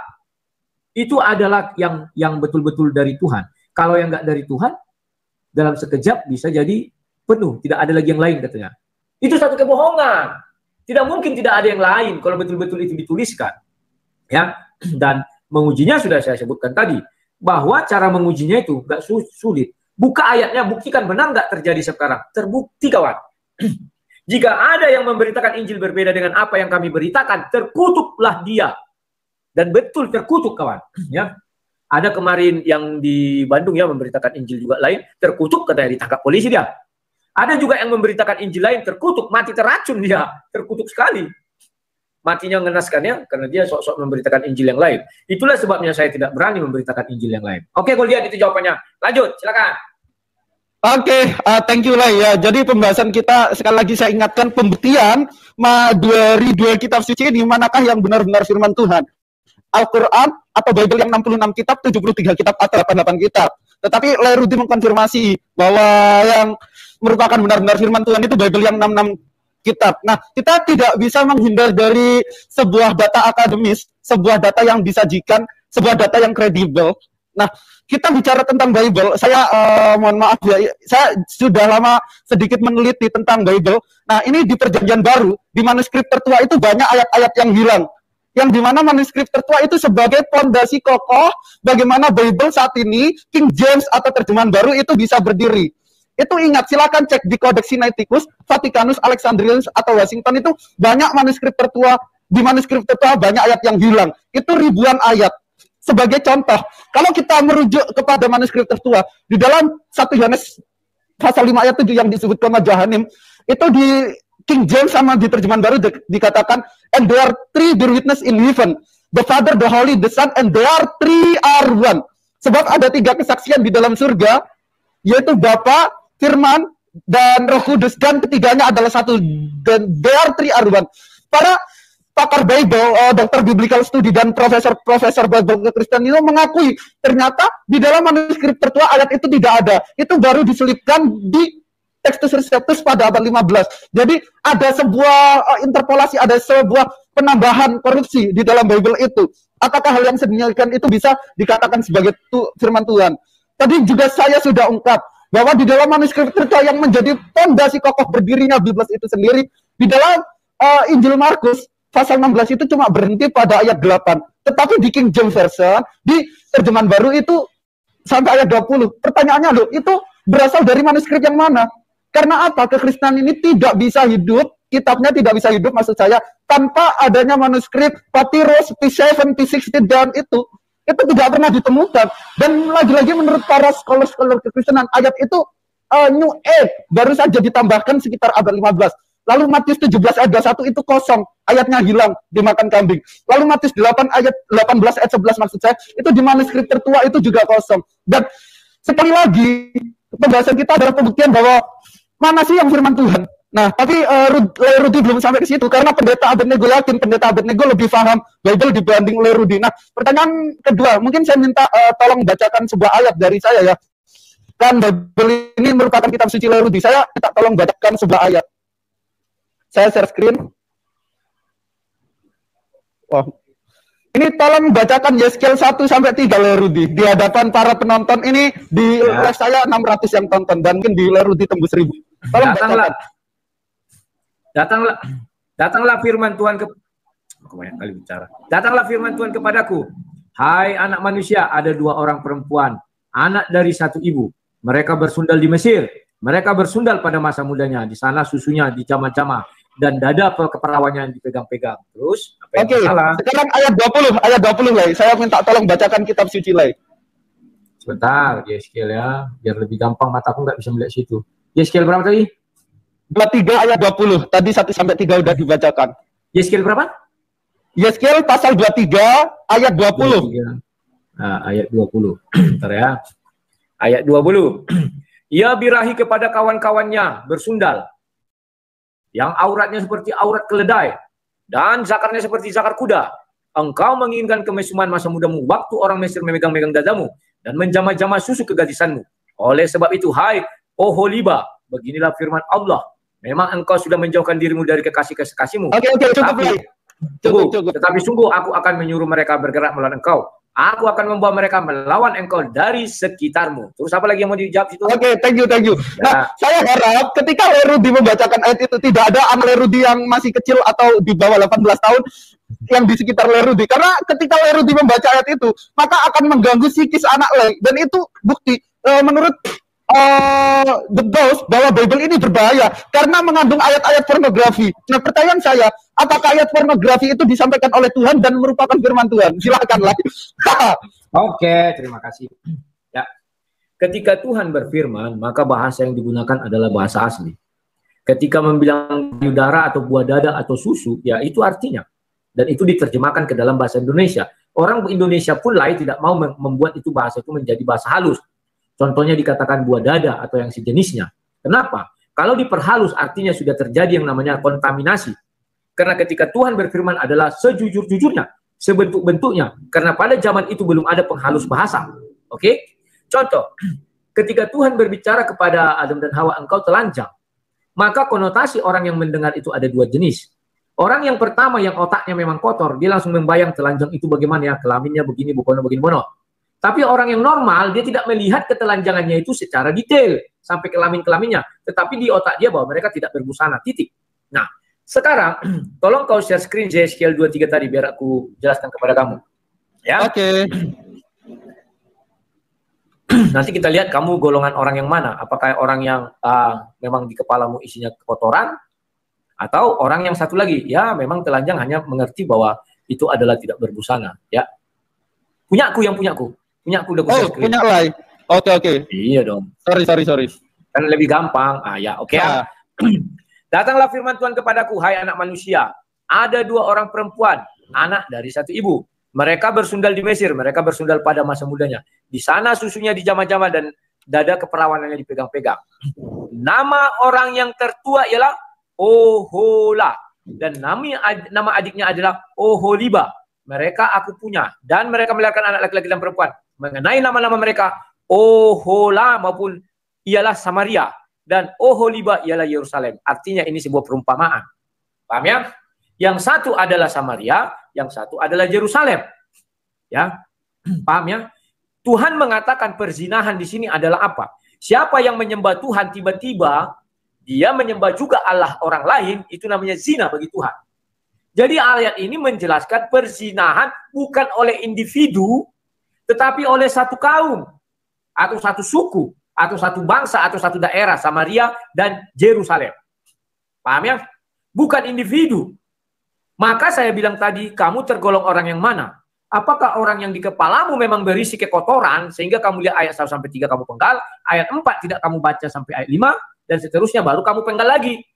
Itu adalah yang betul-betul dari Tuhan. Kalau yang nggak dari Tuhan, dalam sekejap bisa jadi penuh. Tidak ada lagi yang lain katanya. Itu satu kebohongan. Tidak mungkin tidak ada yang lain kalau betul-betul itu dituliskan. Ya, dan mengujinya sudah saya sebutkan tadi. Bahwa cara mengujinya itu nggak sulit. Buka ayatnya, buktikan benar nggak terjadi sekarang. Terbukti kawan. Jika ada yang memberitakan Injil berbeda dengan apa yang kami beritakan, terkutuklah dia. Dan betul terkutuk kawan. Ya, ada kemarin yang di Bandung ya memberitakan Injil juga lain, terkutuk katanya ditangkap polisi dia. Ada juga yang memberitakan Injil lain, terkutuk, mati terracun dia, terkutuk sekali. Matinya mengenaskannya karena dia sok-sok memberitakan Injil yang lain. Itulah sebabnya saya tidak berani memberitakan Injil yang lain. Oke, Goldian, itu jawabannya. Lanjut, silakan. Oke, thank you lah ya. Jadi pembahasan kita sekali lagi saya ingatkan pembuktian dari dua kitab suci ini manakah yang benar-benar firman Tuhan. Al-Quran atau Bible yang 66 kitab, 73 kitab atau 88 kitab. Tetapi Lerudi mengkonfirmasi bahwa yang merupakan benar-benar firman Tuhan itu Bible yang 66 kitab. Nah, kita tidak bisa menghindar dari sebuah data akademis, sebuah data yang disajikan, sebuah data yang kredibel. Nah, kita bicara tentang Bible, saya mohon maaf ya, saya sudah lama sedikit meneliti tentang Bible. Nah, ini di Perjanjian Baru, di manuskrip tertua itu banyak ayat-ayat yang hilang. Yang dimana manuskrip tertua itu sebagai fondasi kokoh bagaimana Bible saat ini, King James atau terjemahan baru itu bisa berdiri. Itu ingat, silakan cek di Codex Sinaiticus, Vaticanus, Alexandrinus, atau Washington itu banyak manuskrip tertua, di manuskrip tertua banyak ayat yang hilang. Itu ribuan ayat. Sebagai contoh, kalau kita merujuk kepada manuskrip tertua, di dalam 1 Yohanes pasal 5 ayat 7 yang disebutkan Majahanim, itu di King James sama di terjemahan baru dikatakan, and there are 3 bear witness in heaven, the Father, the Holy, the Son, and there are 3 are one. Sebab ada 3 kesaksian di dalam surga, yaitu Bapa, Firman, dan Roh Kudus, dan ketiganya adalah satu, dan they are 3 are one. Para pakar Bible, dokter biblical study, dan profesor Bible Kristen itu mengakui ternyata di dalam manuskrip tertua ayat itu tidak ada. Itu baru diselipkan di Textus Receptus pada abad 15. Jadi ada sebuah interpolasi, ada sebuah penambahan korupsi di dalam Bible itu. Apakah hal yang sedemikian itu bisa dikatakan sebagai firman Tuhan? Tadi juga saya sudah ungkap bahwa di dalam manuskrip tertua yang menjadi fondasi kokoh berdirinya Biblos itu sendiri, di dalam Injil Markus pasal 16 itu cuma berhenti pada ayat 8. Tetapi di King James Version, di terjemahan baru itu sampai ayat 20. Pertanyaannya loh, itu berasal dari manuskrip yang mana? Karena apa? Kekristenan ini tidak bisa hidup, kitabnya tidak bisa hidup maksud saya, tanpa adanya manuskrip Papyrus, P7, P60, dan itu tidak pernah ditemukan. Dan lagi-lagi menurut para scholar-scholar kekristenan, ayat itu New Age, baru saja ditambahkan sekitar abad 15. Lalu Matius 17 ayat 21 itu kosong, ayatnya hilang, dimakan kambing. Lalu Matius 8 ayat 18 ayat 11 maksud saya, itu di manuskrip tertua itu juga kosong. Dan sekali lagi, pembahasan kita adalah pembuktian bahwa mana sih yang firman Tuhan. Nah, tapi Lerudi belum sampai ke situ, karena pendeta Abednego yakin pendeta Abednego lebih paham Bible dibanding Lerudi. Nah, pertanyaan kedua, mungkin saya minta tolong bacakan sebuah ayat dari saya ya. Kan Bible ini merupakan kitab suci Lerudi. Saya minta tolong bacakan sebuah ayat. Saya share screen. Wah. Ini tolong bacakan Yeskiel 1 sampai 3 Lerudi di hadapan para penonton ini di live saya 600 yang tonton dan mungkin di Lerudi tembus 1000. Tolong bacakan. Datanglah firman Tuhan Datanglah firman Tuhan kepadaku. Hai anak manusia, ada 2 orang perempuan, anak dari satu ibu. Mereka bersundal di Mesir. Mereka bersundal pada masa mudanya. Di sana susunya dicama-cama dan dada keperawannya yang dipegang-pegang. Terus apa yang salah? Sekarang ayat 20 lah. Saya minta tolong bacakan kitab suci lah. Sebentar, Yeskiel ya, biar lebih gampang mataku nggak bisa melihat situ. Yeskiel berapa tadi? 23 ayat 20. Tadi 1 sampai 3 udah dibacakan. Yeskiel berapa? Yeskiel pasal 23 ayat 20. Nah, ayat 20. Bentar ya. Ayat 20. Ia birahi kepada kawan-kawannya bersundal, yang auratnya seperti aurat keledai, dan zakarnya seperti zakar kuda. Engkau menginginkan kemesuman masa mudamu, waktu orang Mesir memegang-megang dadamu, dan menjamah-jamah susu kegadisanmu. Oleh sebab itu, hai Oholiba, beginilah firman Allah, memang engkau sudah menjauhkan dirimu dari kekasih-kekasihmu. Cukup. Tetapi sungguh aku akan menyuruh mereka bergerak melawan engkau. Aku akan membawa mereka melawan engkau dari sekitarmu. Terus apa lagi yang mau dijawab itu? Oke, thank you. Nah, saya harap ketika Lerudi membacakan ayat itu tidak ada anak Lerudi yang masih kecil atau di bawah 18 tahun yang di sekitar Lerudi. Karena ketika Lerudi membaca ayat itu, maka akan mengganggu psikis anak Le. Dan itu bukti menurut The Ghost bahwa Bible ini berbahaya karena mengandung ayat-ayat pornografi. Nah, pertanyaan saya, apakah ayat pornografi itu disampaikan oleh Tuhan dan merupakan firman Tuhan? Silakanlah. Oke, terima kasih. Ya, ketika Tuhan berfirman, maka bahasa yang digunakan adalah bahasa asli. Ketika membilang payudara atau buah dada atau susu, ya itu artinya. Dan itu diterjemahkan ke dalam bahasa Indonesia. Orang Indonesia pun lain tidak mau membuat itu bahasa itu menjadi bahasa halus. Contohnya dikatakan buah dada atau yang sejenisnya. Kenapa? Kalau diperhalus artinya sudah terjadi yang namanya kontaminasi. Karena ketika Tuhan berfirman adalah sejujur-jujurnya. sebentuk-bentuknya. Karena pada zaman itu belum ada penghalus bahasa. Oke? Contoh, ketika Tuhan berbicara kepada Adam dan Hawa, engkau telanjang, maka konotasi orang yang mendengar itu ada dua jenis. Orang yang pertama yang otaknya memang kotor, dia langsung membayang telanjang itu bagaimana ya, kelaminnya begini, bukono begini, bono. Tapi orang yang normal, dia tidak melihat ketelanjangannya itu secara detail, sampai kelamin-kelaminnya. Tetapi di otak dia bahwa mereka tidak berbusana, titik. Nah, sekarang, tolong kau share screen Yeskiel 23 tadi, biar aku jelaskan kepada kamu. Ya. Oke. Nanti kita lihat kamu golongan orang yang mana. Apakah orang yang memang di kepalamu isinya kotoran, atau orang yang satu lagi, ya memang telanjang hanya mengerti bahwa itu adalah tidak berbusana, ya. Punyaku udah Oh, punya lah. Oke. Iya dong. Sorry. Kan lebih gampang. Ya, oke. Ya. Datanglah firman Tuhan kepadaku, hai anak manusia, ada dua orang perempuan, anak dari satu ibu. Mereka bersundal di Mesir, mereka bersundal pada masa mudanya. Di sana susunya dijama-jama dan dada keperawanannya dipegang-pegang. Nama orang yang tertua ialah Ohola, dan nama adiknya adalah Oholiba. Mereka aku punya, dan mereka melahirkan anak laki-laki dan perempuan. Mengenai nama-nama mereka, Ohola maupun ialah Samaria, dan Oholiba ialah Yerusalem. Artinya ini sebuah perumpamaan. Paham ya? Yang satu adalah Samaria, yang satu adalah Yerusalem. Ya, paham ya? Tuhan mengatakan perzinahan di sini adalah apa? Siapa yang menyembah Tuhan tiba-tiba dia menyembah juga Allah orang lain, itu namanya zina bagi Tuhan. Jadi ayat ini menjelaskan perzinahan bukan oleh individu, tetapi oleh satu kaum, atau satu suku, atau satu bangsa, atau satu daerah, Samaria dan Yerusalem. Paham ya? Bukan individu. Maka saya bilang tadi, kamu tergolong orang yang mana? Apakah orang yang di kepalamu memang berisi kekotoran, sehingga kamu lihat ayat 1-3 kamu penggal, ayat 4 tidak kamu baca sampai ayat 5, dan seterusnya baru kamu penggal lagi.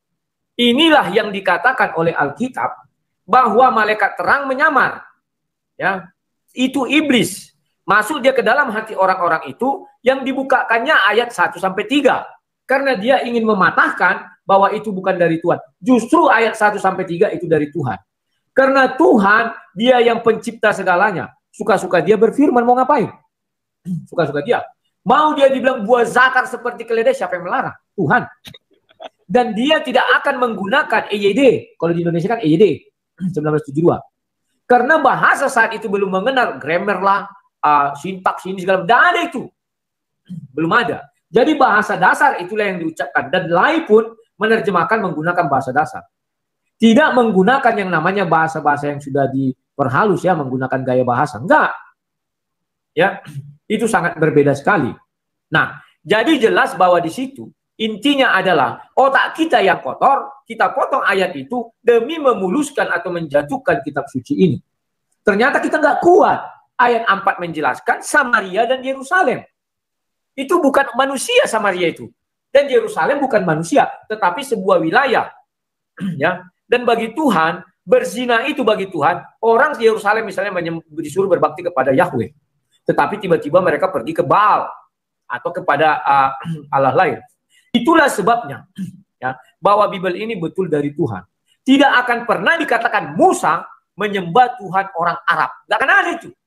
Inilah yang dikatakan oleh Alkitab bahwa malaikat terang menyamar. Ya, itu iblis. Masuk dia ke dalam hati orang-orang itu yang dibukakannya ayat 1-3. Karena dia ingin mematahkan bahwa itu bukan dari Tuhan. Justru ayat 1-3 itu dari Tuhan. Karena Tuhan, dia yang pencipta segalanya. Suka-suka dia berfirman mau ngapain? Suka-suka dia. Mau dia dibilang buah zakar seperti keledai, siapa yang melarang? Tuhan. Dan dia tidak akan menggunakan EYD. Kalau di Indonesia kan EYD 1972. Karena bahasa saat itu belum mengenal grammar lah, sintaks ini segala macam. Tidak ada itu. Belum ada. Jadi bahasa dasar itulah yang diucapkan. Dan lain pun menerjemahkan menggunakan bahasa dasar. Tidak menggunakan yang namanya bahasa-bahasa yang sudah diperhalus ya, menggunakan gaya bahasa. Enggak. Ya, itu sangat berbeda sekali. Nah, jadi jelas bahwa di situ intinya adalah otak kita yang kotor, kita potong ayat itu demi memuluskan atau menjatuhkan kitab suci ini. Ternyata kita nggak kuat. Ayat 4 menjelaskan Samaria dan Yerusalem. Itu bukan manusia Samaria itu. Dan Yerusalem bukan manusia, tetapi sebuah wilayah. Ya. Dan bagi Tuhan, berzina itu bagi Tuhan, orang di Yerusalem misalnya disuruh berbakti kepada Yahweh. Tetapi tiba-tiba mereka pergi ke Baal atau kepada Allah lain. Itulah sebabnya ya, bahwa Bible ini betul dari Tuhan. Tidak akan pernah dikatakan Musa menyembah Tuhan orang Arab. Tidak akan ada itu.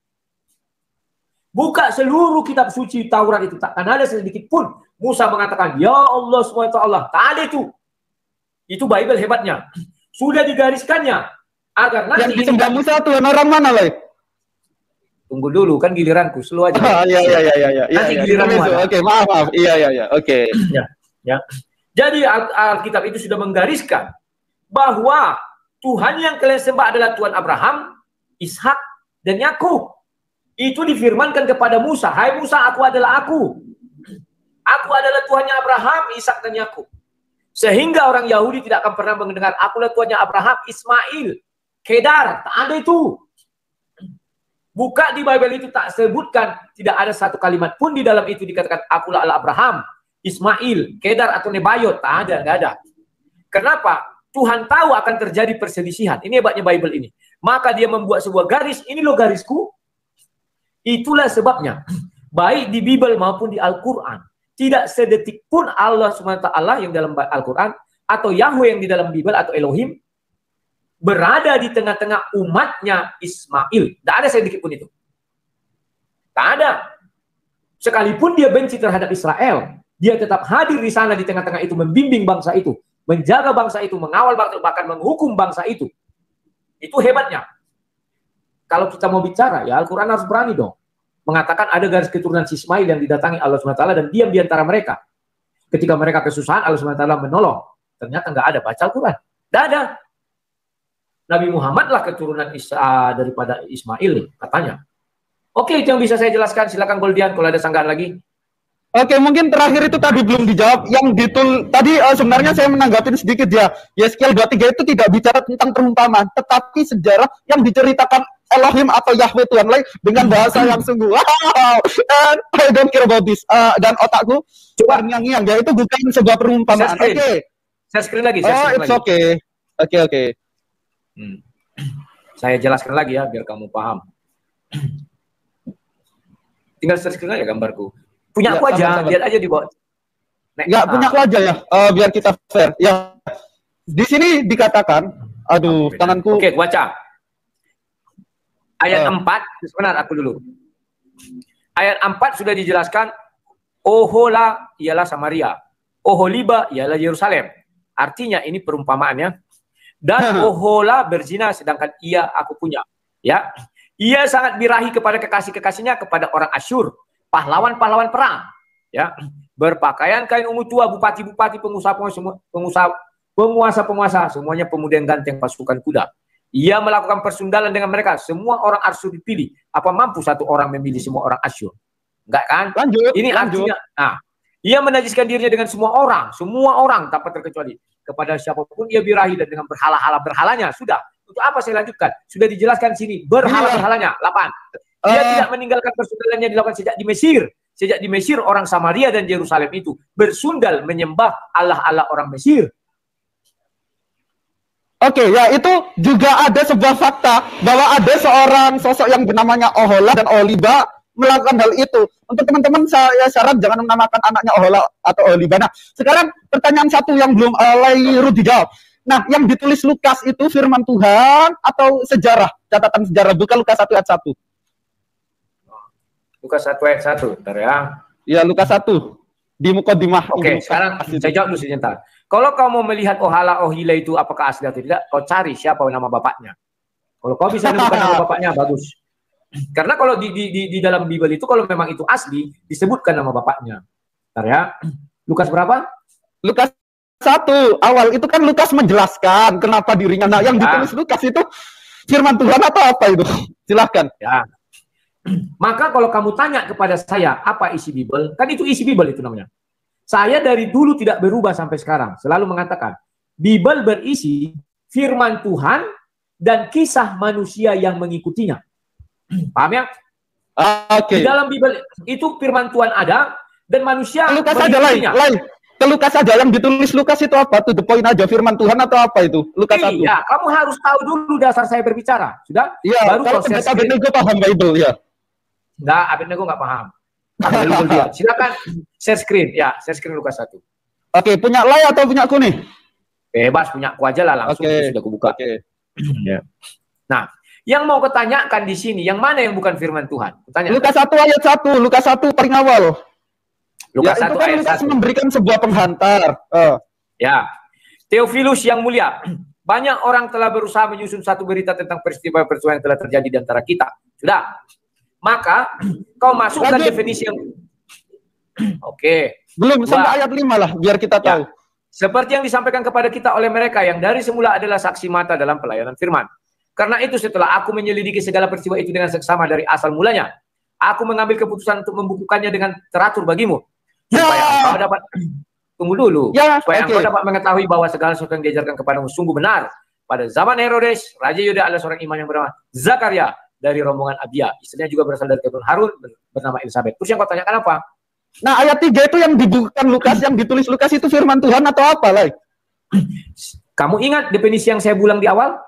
Buka seluruh kitab suci Taurat itu. Tak akan ada sedikit pun Musa mengatakan, ya Allah SWT. Tak ada itu. Itu Bible hebatnya. Sudah digariskannya. Agar nanti yang disembah Musa Tuhan orang mana, Lai? Tunggu dulu, kan giliranku. Slow aja. Iya. Nanti giliranmu ada. Oke, maaf. Iya. Oke. Ya. Jadi Alkitab itu sudah menggariskan bahwa Tuhan yang kalian sembah adalah Tuhan Abraham, Ishak, dan Yakub. Itu difirmankan kepada Musa. Hai Musa, aku adalah aku. Aku adalah Tuhannya Abraham, Ishak, dan Yakub. Sehingga orang Yahudi tidak akan pernah mendengar akulah Tuhannya Abraham, Ismail, Kedar. Tak ada itu. Buka di Bible itu tak sebutkan, tidak ada satu kalimat pun di dalam itu dikatakan akulah Allah Abraham, Ismail, Kedar atau Nebayot. Tak ada, nggak ada. Kenapa? Tuhan tahu akan terjadi perselisihan. Ini hebatnya Bible ini. Maka dia membuat sebuah garis. Ini loh garisku. Itulah sebabnya. Baik di Bible maupun di Al-Quran. Tidak sedetik pun Allah SWT yang dalam Al-Quran. Atau Yahweh yang di dalam Bible atau Elohim. berada di tengah-tengah umatnya Ismail. Tidak ada sedikit pun itu. Tak ada. Sekalipun dia benci terhadap Israel, dia tetap hadir di sana di tengah-tengah itu, membimbing bangsa itu, menjaga bangsa itu, mengawal bangsa, bahkan menghukum bangsa itu. Itu hebatnya. Kalau kita mau bicara, ya Al-Quran harus berani dong. Mengatakan ada garis keturunan Ismail yang didatangi Allah SWT dan diam di antara mereka. Ketika mereka kesusahan, Allah SWT menolong. Ternyata nggak ada, baca Al-Quran. Tidak ada. Nabi Muhammadlah keturunan daripada Ismail, katanya. Oke, itu yang bisa saya jelaskan. Silakan Goldian kalau ada sanggahan lagi. Oke, mungkin terakhir itu tadi belum dijawab. Yang tadi sebenarnya saya menanggapin sedikit ya. Yeskiel 23 itu tidak bicara tentang perumpamaan, tetapi sejarah yang diceritakan Elohim atau Yahweh Tuhan lain dengan bahasa yang sungguh wow. And I don't care about this. Dan otakku coba ngiang-ngiang ya, itu bukan sebuah perumpamaan. Oke. Saya screen lagi. It's okay. Oke. Saya jelaskan lagi ya biar kamu paham. Tinggal screen aja gambarku. Punya aku aja, lihat aja di bawah. Ya, punya aku aja ya, biar kita fair. Ya, di sini dikatakan, aduh, tanganku. Oke, baca. Ayat 4, sebentar aku dulu. Ayat 4 sudah dijelaskan, Ohola ialah Samaria, Oholiba ialah Yerusalem. Artinya ini perumpamaannya. Dan Ohola berzina sedangkan ia aku punya. Ya, ia sangat birahi kepada kekasih-kekasihnya, kepada orang Asyur, pahlawan-pahlawan perang, ya, berpakaian kain ungu tua, bupati-bupati, penguasa-penguasa, semuanya pemuda yang ganteng pasukan kuda. Ia melakukan persundalan dengan mereka, semua orang Asyur dipilih. Apa mampu satu orang memilih semua orang Asyur? Enggak kan? Lanjut. Ini artinya, ia menajiskan dirinya dengan semua orang tanpa terkecuali. Kepada siapapun ia birahi dan dengan berhalanya, sudah. Untuk apa saya lanjutkan? Sudah dijelaskan sini, berhalanya, 8. Dia tidak meninggalkan persundalannya dilakukan sejak di Mesir. Sejak di Mesir, orang Samaria dan Yerusalem itu bersundal menyembah Allah-Allah orang Mesir. Oke, ya itu juga ada sebuah fakta bahwa ada seorang sosok yang bernamanya Ohola dan Oholiba melakukan hal itu. Untuk teman-teman saya syarat jangan menamakan anaknya Ohola atau Oholiba. Nah, sekarang pertanyaan satu yang belum Rudi dijawab. Nah, yang ditulis Lukas itu firman Tuhan atau sejarah, catatan sejarah, bukan Lukas 1 ayat 1. Lukas 1 ayat 1, bentar ya. Ya, Lukas 1 di Mukodimah. Oke, sekarang saya jawab dulu sebentar. Kalau kamu melihat Ohala Ohila itu apakah asli atau tidak, kau cari siapa nama bapaknya. Kalau kau bisa menemukan nama bapaknya, bagus. Karena kalau di dalam Bible itu kalau memang itu asli disebutkan nama bapaknya. Bentar ya. Lukas berapa? Lukas 1 awal itu kan Lukas menjelaskan kenapa dirinya. Nah, yang ditulis Lukas itu firman Tuhan atau apa itu? Silahkan. Ya. Maka kalau kamu tanya kepada saya apa isi Bible, kan itu isi Bible itu namanya. Saya dari dulu tidak berubah sampai sekarang, selalu mengatakan Bible berisi firman Tuhan dan kisah manusia yang mengikutinya. Paham ya? Oke. Di dalam Bible itu firman Tuhan ada dan manusia Lukas aja lain. Ke Lukas aja yang ditulis Lukas itu apa tuh? The point aja firman Tuhan atau apa itu? Lukas 1. Iya, kamu harus tahu dulu dasar saya berbicara. Sudah? Iya, baru kalau Abednego paham Bible ya. Enggak, Abednego enggak paham. Silakan share screen. Ya, share screen Lukas 1. Oke, punya lay atau punya aku nih? Bebas, punya aku aja lah langsung sudah aku buka. Ya. Nah, yang mau ketanyakan di sini, yang mana yang bukan firman Tuhan? Kutanya. Lukas 1 ayat 1, Lukas 1 paling awal. Lukas 1 ayat 1. Memberikan sebuah penghantar. Ya. Theophilus yang mulia, banyak orang telah berusaha menyusun satu berita tentang peristiwa-peristiwa yang telah terjadi di antara kita. Sudah. Maka kau masukkan definisi yang Oke. Belum sampai ayat 5 lah biar kita tahu. Ya. Seperti yang disampaikan kepada kita oleh mereka yang dari semula adalah saksi mata dalam pelayanan firman. Karena itu setelah aku menyelidiki segala peristiwa itu dengan seksama dari asal mulanya, aku mengambil keputusan untuk membukukannya dengan teratur bagimu. Supaya engkau dapat tunggu dulu. Supaya engkau dapat mengetahui bahwa segala sesuatu yang diajarkan kepadamu sungguh benar. Pada zaman Herodes, Raja Yuda adalah seorang imam yang bernama Zakaria dari rombongan Abia. Istrinya juga berasal dari keturunan Harun bernama Elizabeth. Terus yang kau tanyakan apa? Nah, ayat 3 itu yang dibukukan Lukas, yang ditulis Lukas itu firman Tuhan atau apa, Lai? Kamu ingat definisi yang saya bilang di awal?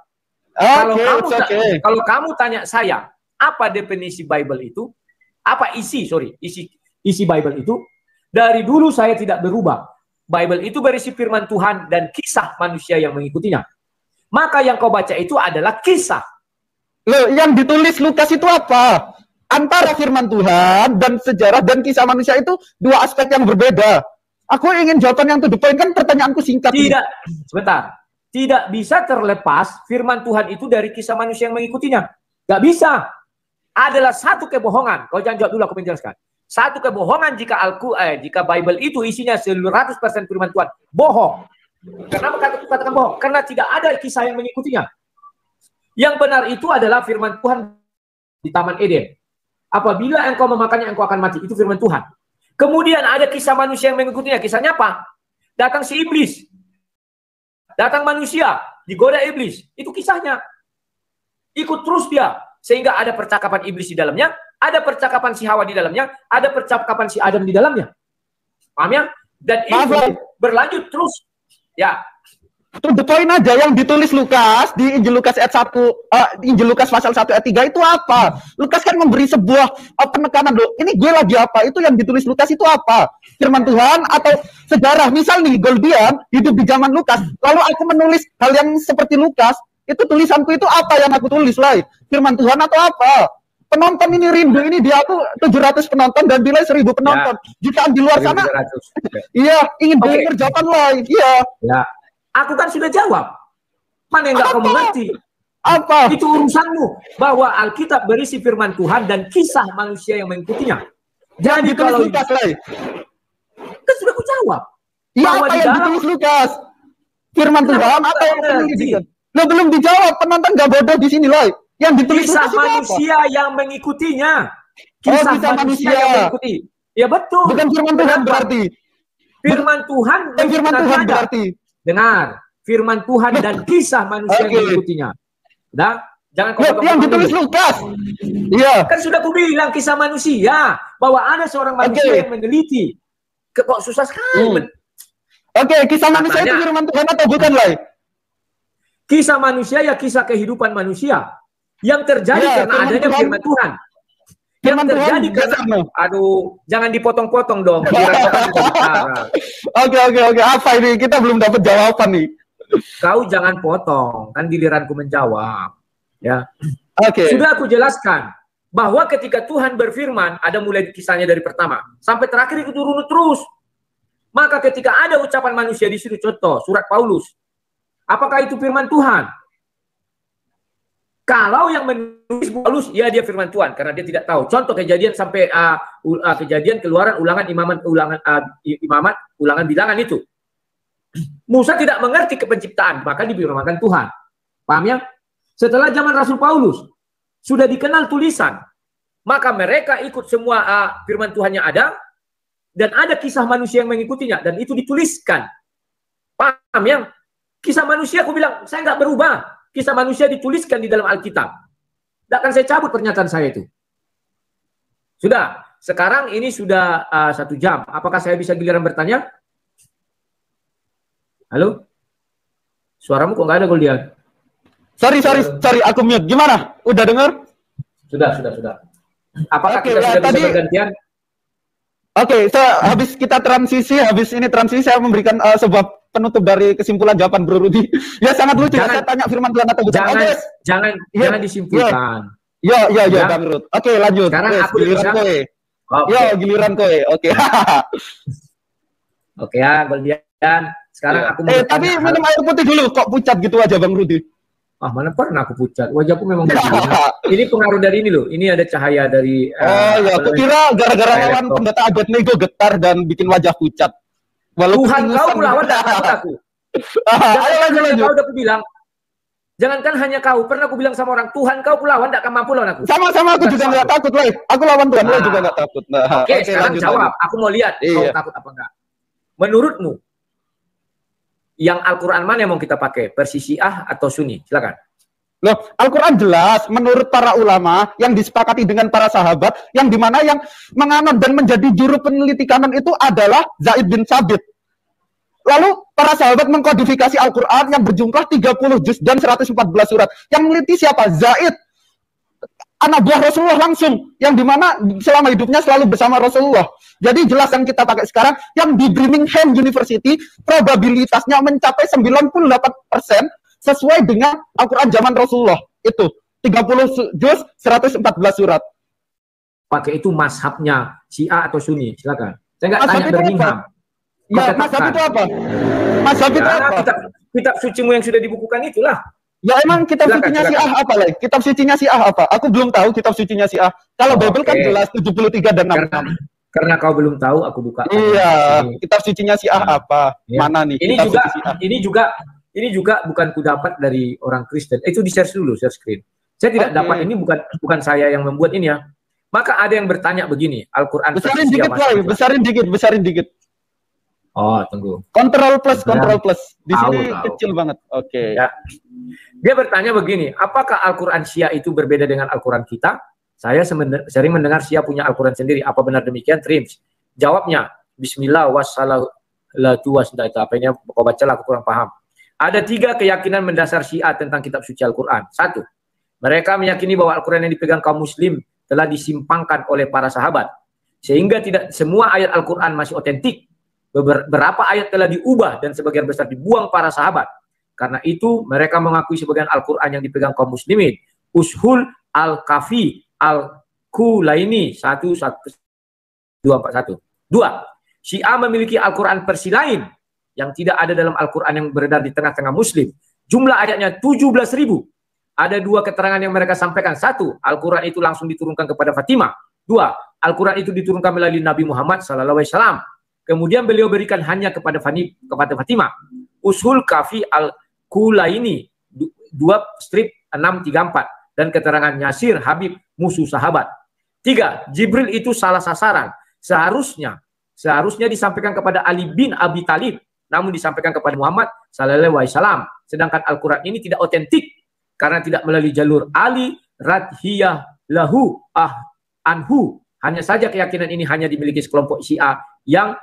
Kalau kamu tanya saya, apa definisi Bible itu? Apa isi Bible itu? Dari dulu saya tidak berubah. Bible itu berisi firman Tuhan dan kisah manusia yang mengikutinya. Maka yang kau baca itu adalah kisah. Loh, yang ditulis Lukas itu apa? Antara firman Tuhan dan sejarah dan kisah manusia itu dua aspek yang berbeda. Aku ingin jawaban yang to the point, kan pertanyaanku singkat. Tidak, sebentar. Tidak bisa terlepas firman Tuhan itu dari kisah manusia yang mengikutinya. Gak bisa. Adalah satu kebohongan. Kau jangan jawab dulu, aku menjelaskan. Satu kebohongan jika jika Bible itu isinya 100% firman Tuhan. Bohong. Kenapa katakan bohong? Karena tidak ada kisah yang mengikutinya. Yang benar itu adalah firman Tuhan di Taman Eden. Apabila engkau memakannya, engkau akan mati. Itu firman Tuhan. Kemudian ada kisah manusia yang mengikutinya. Kisahnya apa? Datang si iblis. Datang manusia. Digoda iblis. Itu kisahnya. Ikut terus dia. Sehingga ada percakapan iblis di dalamnya. Ada percakapan si Hawa di dalamnya. Ada percakapan si Adam di dalamnya. Paham ya? Dan itu berlanjut terus. Ya. To the point aja yang ditulis Lukas di Injil Lukas ayat 1, Injil Lukas pasal 1 ayat 3 itu apa? Lukas kan memberi sebuah penekanan loh. Ini gue lagi apa? Itu yang ditulis Lukas itu apa? Firman Tuhan atau sejarah? Misal nih Goldian hidup di zaman Lukas, lalu aku menulis hal yang seperti Lukas, itu tulisanku itu apa yang aku tulis lah? Firman Tuhan atau apa? Penonton ini rindu, ini dia aku 700 penonton dan nilai 1000 penonton. Ya. Jutaan di luar sana. Iya, ingin dengar jawaban lah. Iya. Ya. Aku kan sudah jawab. Mana yang nggak kamu ngerti? Apa? Itu urusanmu. Bahwa Alkitab berisi firman Tuhan dan kisah manusia yang mengikutinya. Jadi kalau Lukas, kan sudah aku jawab. Iya, apa yang ditulis Lukas? Firman Tuhan atau yang ditulis? Lo belum dijawab. Penonton nggak bodoh di sini loh. Yang ditulis kisah manusia yang mengikutinya. Kisah manusia yang mengikuti. Ya betul. Bukan firman Tuhan berarti. Firman Tuhan dan firman Tuhan berarti. Dengar, firman Tuhan dan kisah manusia yang mengikutinya. Nah, jangan kau yang ditulis Lukas. Iya. Kan sudah aku bilang kisah manusia bahwa ada seorang manusia yang meneliti. Kok susah sekali. Kisah manusia itu firman Tuhan atau bukan, Lai? Kisah manusia ya kisah kehidupan manusia yang terjadi karena adanya firman Tuhan. Yang terjadi karena jangan dipotong-potong dong. Oke. Apa ini? Kita belum dapat jawaban nih. Kau jangan potong, kan giliranku menjawab. Ya. Oke. Sudah aku jelaskan bahwa ketika Tuhan berfirman, ada mulai kisahnya dari pertama sampai terakhir itu turun terus. Maka ketika ada ucapan manusia di situ, contoh surat Paulus, apakah itu firman Tuhan? Kalau yang menulis Paulus, ya dia firman Tuhan karena dia tidak tahu. Contoh kejadian sampai kejadian keluaran ulangan ulangan bilangan itu. Musa tidak mengerti kepenciptaan, maka difirmankan Tuhan. Paham ya? Setelah zaman Rasul Paulus sudah dikenal tulisan, maka mereka ikut semua firman Tuhannya ada dan ada kisah manusia yang mengikutinya dan itu dituliskan. Paham ya? Kisah manusia aku bilang saya nggak berubah. Kisah manusia dituliskan di dalam Alkitab. Tidak akan saya cabut pernyataan saya itu. Sudah. Sekarang ini sudah 1 jam. Apakah saya bisa giliran bertanya? Halo? Suaramu kok nggak ada, Goldian? Sorry. Aku mute. Gimana? Udah dengar? Sudah. Apakah kita sudah bisa bergantian? Habis kita transisi, saya memberikan sebuah penutup dari kesimpulan jawaban Bro Rudi. Ya sangat lucu. Saya tanya firman Tuhan atau bukan. Jangan disimpulkan. Ya Bang Rud. Oke, lanjut. Sekarang aku giliran kowe. Giliran kowe. Oke. Oke ya, Goldian. Sekarang aku mau tapi minum air putih dulu. Kok pucat gitu aja Bang Rudi? Mana pernah aku pucat. Wajahku memang ini pengaruh dari ini loh. Ini ada cahaya dari aku kira gara-gara lawan pendeta Abednego getar dan bikin wajah pucat. Tuhan kau lawan tak takut aku. Lanjut. Kau udah aku bilang. Jangankan hanya kau, pernah aku bilang sama orang, Tuhan kau lawan tak akan mampu lawan aku. Sama aku juga nggak takut lah. Aku lawan Tuhan juga nggak takut. Oke, sekarang jawab. Aku mau lihat kau takut apa enggak. Menurutmu yang Al-Quran mana yang mau kita pakai? Versi Syiah atau Sunni? Silakan. Loh, Al-Quran jelas menurut para ulama yang disepakati dengan para sahabat yang dimana yang menganut dan menjadi juru peneliti kanon itu adalah Zaid bin Sabit. Lalu para sahabat mengkodifikasi Al-Quran yang berjumlah 30 juz dan 114 surat. Yang meneliti siapa? Zaid, anak buah Rasulullah langsung, yang dimana selama hidupnya selalu bersama Rasulullah. Jadi jelas yang kita pakai sekarang, yang di Birmingham University probabilitasnya mencapai 98%, sesuai dengan Al-Quran zaman Rasulullah. Itu 30 juz, 114 surat. Pakai itu mazhabnya Syiah atau Sunni? Silakan. Saya nggak tanya Mazhab itu Birmingham. Ya, mazhab itu apa? Mazhab itu apa? Kitab sucimu yang sudah dibukukan itulah. Ya emang kitab sucinya Syiah apa lagi? Kitab sucinya Syiah apa? Aku belum tahu kitab sucinya Syiah. Kalau Bible kan jelas 73 dan 66. Karena kau belum tahu, aku buka. Iya, kitab sucinya Syiah apa? Ya. Mana nih? Ini juga bukan kudapat dari orang Kristen. Itu di share dulu, share screen. Saya tidak dapat, ini bukan saya yang membuat ini ya. Maka ada yang bertanya begini, Al-Quran besarin dikit, besarin dikit. Oh, tunggu. Control plus. Di sini kecil banget. Oke. Ya. Dia bertanya begini, apakah Al-Quran Syiah itu berbeda dengan Al-Quran kita? Saya sering mendengar Syiah punya Al-Quran sendiri. Apa benar demikian? Trims. Jawabnya, Bismillah wassalatu wassalatu. Apa ini? Kau bacalah, aku kurang paham. Ada 3 keyakinan mendasar Syiah tentang kitab suci Al-Quran. 1. Mereka meyakini bahwa Al-Quran yang dipegang kaum muslim telah disimpangkan oleh para sahabat. Sehingga tidak semua ayat Al-Quran masih otentik. Beberapa ayat telah diubah dan sebagian besar dibuang para sahabat. Karena itu mereka mengakui sebagian Al-Quran yang dipegang kaum muslimin. Ushul Al-Kafi Al-Kulaini 1241. 2. Syiah memiliki Al-Quran Persi lain yang tidak ada dalam Al-Quran yang beredar di tengah-tengah muslim. Jumlah ayatnya 17.000. Ada 2 keterangan yang mereka sampaikan. 1. Al-Quran itu langsung diturunkan kepada Fatimah. 2. Al-Quran itu diturunkan melalui Nabi Muhammad SAW. Kemudian beliau berikan hanya kepada Fatimah. Ushul Kafi Al-Kulaini 2-634. Dan keterangan Yasir Habib musuh sahabat. 3. Jibril itu salah sasaran. Seharusnya disampaikan kepada Ali bin Abi Thalib, namun disampaikan kepada Muhammad SAW. Sedangkan Al-Quran ini tidak otentik karena tidak melalui jalur Ali radhiyah lahu anhu. Hanya saja keyakinan ini hanya dimiliki sekelompok Syiah yang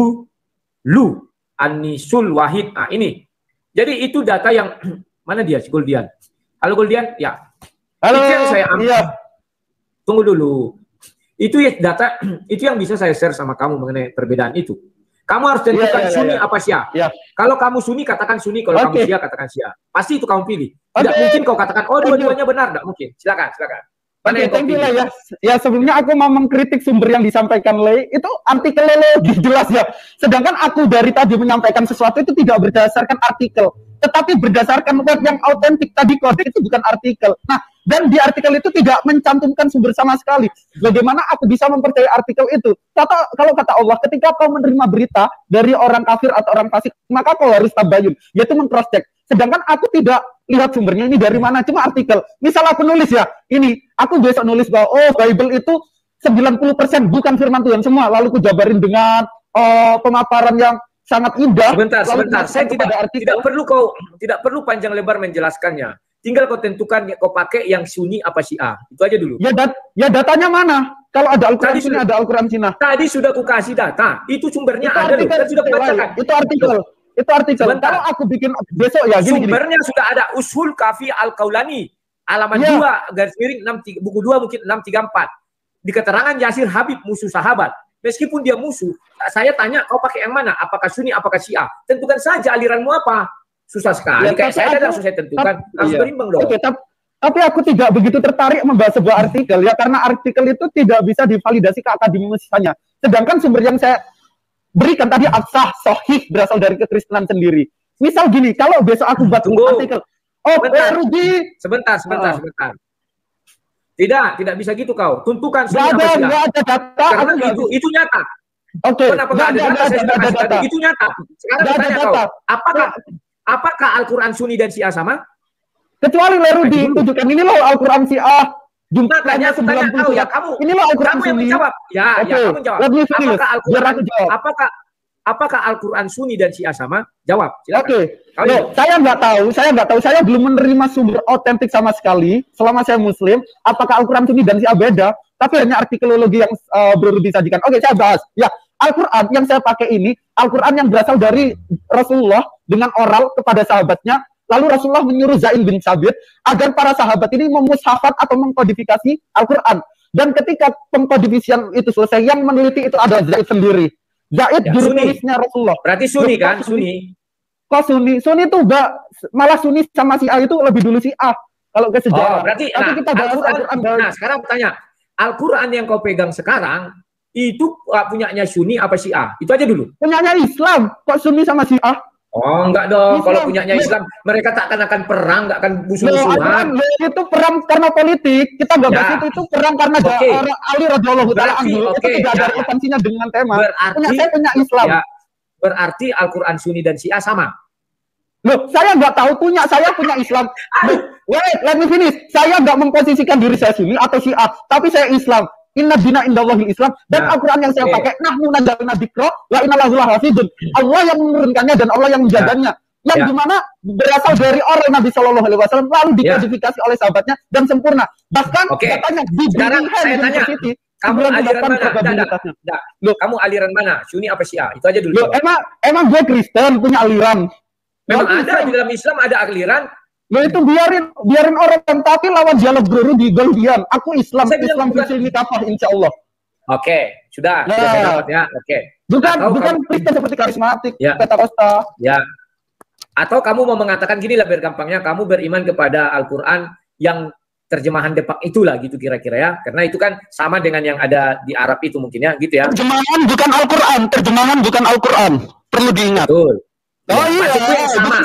gulu anisul wahid. Nah, ini. Jadi itu data yang mana dia si Goldian? Halo Goldian? Ya. Halo. Itu yang saya ambil. Iya. Tunggu dulu. Itu ya data itu yang bisa saya share sama kamu mengenai perbedaan itu. Kamu harus tentukan Sunni apa Syiah. Ya. Kalau kamu Sunni katakan Sunni, kalau kamu Syiah katakan Syiah. Pasti itu kamu pilih. Tidak mungkin kau katakan oh dua-duanya benar, tidak mungkin. Silakan. Thank you lah ya. Ya sebelumnya aku mau mengkritik sumber yang disampaikan Le. Itu artikel lebih jelas ya. Sedangkan aku dari tadi menyampaikan sesuatu itu tidak berdasarkan artikel, tetapi berdasarkan web yang autentik. Tadi kode itu bukan artikel. Nah, dan di artikel itu tidak mencantumkan sumber sama sekali. Bagaimana aku bisa mempercayai artikel itu? Kalau kata Allah, ketika kau menerima berita dari orang kafir atau orang fasik, maka kau harus tabayun, yaitu meng-cross check. Sedangkan aku tidak lihat sumbernya ini dari mana, cuma artikel. Misal aku nulis ya, ini aku besok nulis bahwa Bible itu 90% bukan firman Tuhan semua, lalu ku jabarin dengan pemaparan yang sangat indah. Sebentar. Saya tidak perlu panjang lebar menjelaskannya. Tinggal kau tentukan kau pakai yang Sunni apa Syiah. Itu aja dulu. Ya datanya mana? Kalau ada Al-Quran Sunni, ada Al-Quran Cina. Tadi sudah ku kasih data. Itu sumbernya itu ada loh. Saya sudah bacakan. Itu artikel. Kalau aku bikin besok ya gini. Sumbernya sudah ada. Ushul Kafi Al-Kaulani. Halaman 2 garis miring 63, buku 2 mungkin 634. Di keterangan Yasir Habib musuh sahabat. Meskipun dia musuh, saya tanya kau pakai yang mana? Apakah Sunni, apakah Syiah? Tentukan saja aliranmu apa. Susah sekali. Kayak saya langsung saya tentukan. Harus berimbang dong. Tapi aku tidak begitu tertarik membahas sebuah artikel ya, karena artikel itu tidak bisa divalidasi ke akademisnya. Sedangkan sumber yang saya berikan tadi absah, sahih, berasal dari kekristenan sendiri. Misal gini, kalau besok aku buat artikel, Rudi. Sebentar. Tidak bisa gitu kau. Tentukan nggak ada data. Karena itu nyata. Oke. Kenapa nggak ada data? Itu nyata. Sekarang bertanya kau, apakah Al-Quran Sunni dan Syiah sama? Kecuali Rudi, tunjukkan ini loh Al-Quran Syiah. Jumlahnya 90 ya kamu. Ini loh Al-Quran Sunni. Kamu yang menjawab. Ya, kamu jawab. Apakah Al-Quran Sunni dan Syiah sama? Jawab. Oke. Saya nggak tahu. Saya belum menerima sumber otentik sama sekali selama saya Muslim. Apakah Al-Quran Sunni dan Syiah beda? Tapi hanya artikelologi yang baru disajikan. Oke, saya bahas. Ya, Al-Quran yang saya pakai ini, Al-Quran yang berasal dari Rasulullah dengan oral kepada sahabatnya. Lalu Rasulullah menyuruh Zaid bin Sabit agar para sahabat ini memushafat atau mengkodifikasi Al-Quran. Dan ketika pengkodifisian itu selesai, yang meneliti itu adalah Zaid sendiri. Zaid juru nulisnya Rasulullah. Berarti Sunni kan? Sunni. kok Sunni itu enggak, malah Sunni sama Syiah itu lebih dulu Syiah kalau ke sejarah. Berarti kita nah, sekarang bertanya, Al-Quran yang kau pegang sekarang itu punyanya Sunni apa Syiah? Itu aja dulu. Punyanya Islam, kok Sunni sama Syiah? Oh, enggak dong. Kalau punyanya Islam, mereka tak akan perang, enggak akan musuh-musuhan. Itu perang karena politik. Kita nggak bahas itu perang karena Ali radhiyallahu taala anhu. Itu tidak ada relevansinya dengan tema. Saya punya Islam. Ya, berarti Al-Quran Sunni dan Syiah sama. Loh, saya nggak tahu saya punya Islam. Wait, let me finish. Saya nggak memposisikan diri saya Sunni atau Syiah, tapi saya Islam. Inna dina indallahil Islam, dan Al-Quran yang saya pakai nahnu nazzalna dzikra wa inna lahu lahafidun. Allah yang menurunkannya dan Allah yang menjaganya. Yang dimana berasal dari orang Nabi Shallallahu Alaihi Wasallam, lalu dikodifikasi oleh sahabatnya dan sempurna. Bahkan katanya di sekarang saya tanya, kamu aliran mana? Kamu aliran mana? Sunni apa Syiah? Itu aja dulu. Loh, emang gue Kristen punya aliran. Memang ada di dalam Islam ada aliran. Lo itu biarin orang, tapi lawan dialog Bro di Goldian. Aku Islam visi ini kapal, insya Allah. Oke, sudah saya dapat ya. Oke. Bukan Kristen seperti karismatik, kata Costa. Ya. Atau kamu mau mengatakan gini lah biar gampangnya, kamu beriman kepada Al-Quran yang terjemahan Depak itulah gitu kira-kira ya. Karena itu kan sama dengan yang ada di Arab itu mungkin ya, gitu ya. Terjemahan bukan Al-Quran, Al-Quran. Perlu diingat. Betul. Oh iya, sama.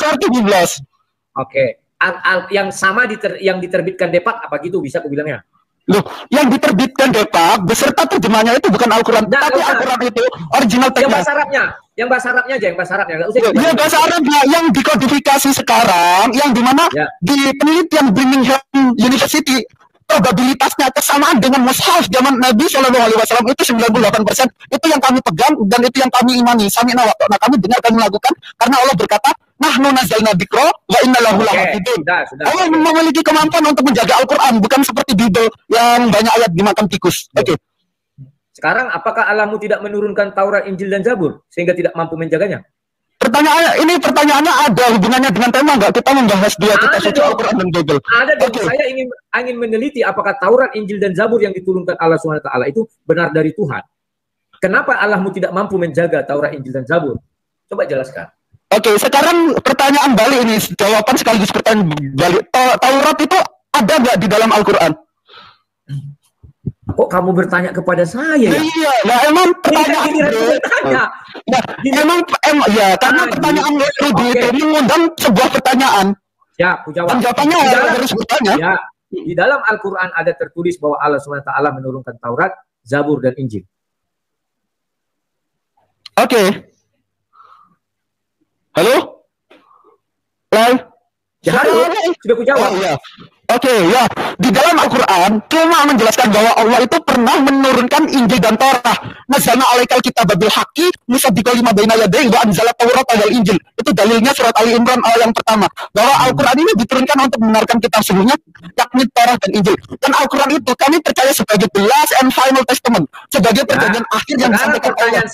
Oke. Yang sama yang diterbitkan Depak apa gitu bisa aku bilangnya? Loh, yang diterbitkan Depak beserta terjemahnya itu bukan Al-Quran, tapi Al-Quran itu original teksnya. Yang bahasa Arabnya aja, yang bahasa Arabnya. Yang bahasa Arabnya yang dikodifikasi sekarang, yang dimana di penelitian Birmingham University probabilitasnya kesamaan dengan mushaf zaman Nabi Shallallahu Alaihi Wasallam itu 98%. Itu yang kami pegang dan itu yang kami imani. Nah, kami dengar kami lakukan karena Allah berkata, nahnu nazzalna dzikra wa inna lahu lahafidun. Allah memiliki kemampuan untuk menjaga Al-Quran, bukan seperti Bible yang banyak ayat dimakan tikus. Oke. Sekarang apakah Allahmu tidak menurunkan Taurat, Injil dan Zabur sehingga tidak mampu menjaganya? Pertanyaannya ada hubungannya dengan tema nggak? Kita membahas dua kitab suci Al-Quran dan Bible. Ada dong. Saya ingin meneliti apakah Taurat, Injil dan Zabur yang diturunkan Allah SWT itu benar dari Tuhan. Kenapa Allahmu tidak mampu menjaga Taurat, Injil dan Zabur? Coba jelaskan. Oke, sekarang pertanyaan balik ini, jawaban sekaligus pertanyaan balik. Taurat itu ada nggak di dalam Al-Quran? Kok kamu bertanya kepada saya ya? Iya, nah emang pertanyaan bertanya. Karena pertanyaan Rudy itu mengundang sebuah pertanyaan. Ya, aku jawab. Dan jawabannya harus bertanya. Ya, di dalam Al-Quran ada tertulis bahwa Allah SWT menurunkan Taurat, Zabur dan Injil. Oke. Halo? Live? Ya, halo. Sudah aku jawab. Oke, ya. Di dalam Al-Quran cuma menjelaskan bahwa Allah itu pernah menurunkan Injil dan Torah. Nazzalna alaikal kitaba bil haqqi musaddiqan lima baina yadayhi wa anzala Taurata wal Injil. Itu dalilnya surat Ali Imran ayat yang pertama. Bahwa Al-Quran ini diturunkan untuk membenarkan kitab sebelumnya, yakni Torah dan Injil. Dan Al-Quran itu kami percaya sebagai the last and final testament, sebagai perjanjian akhir yang disampaikan Allah.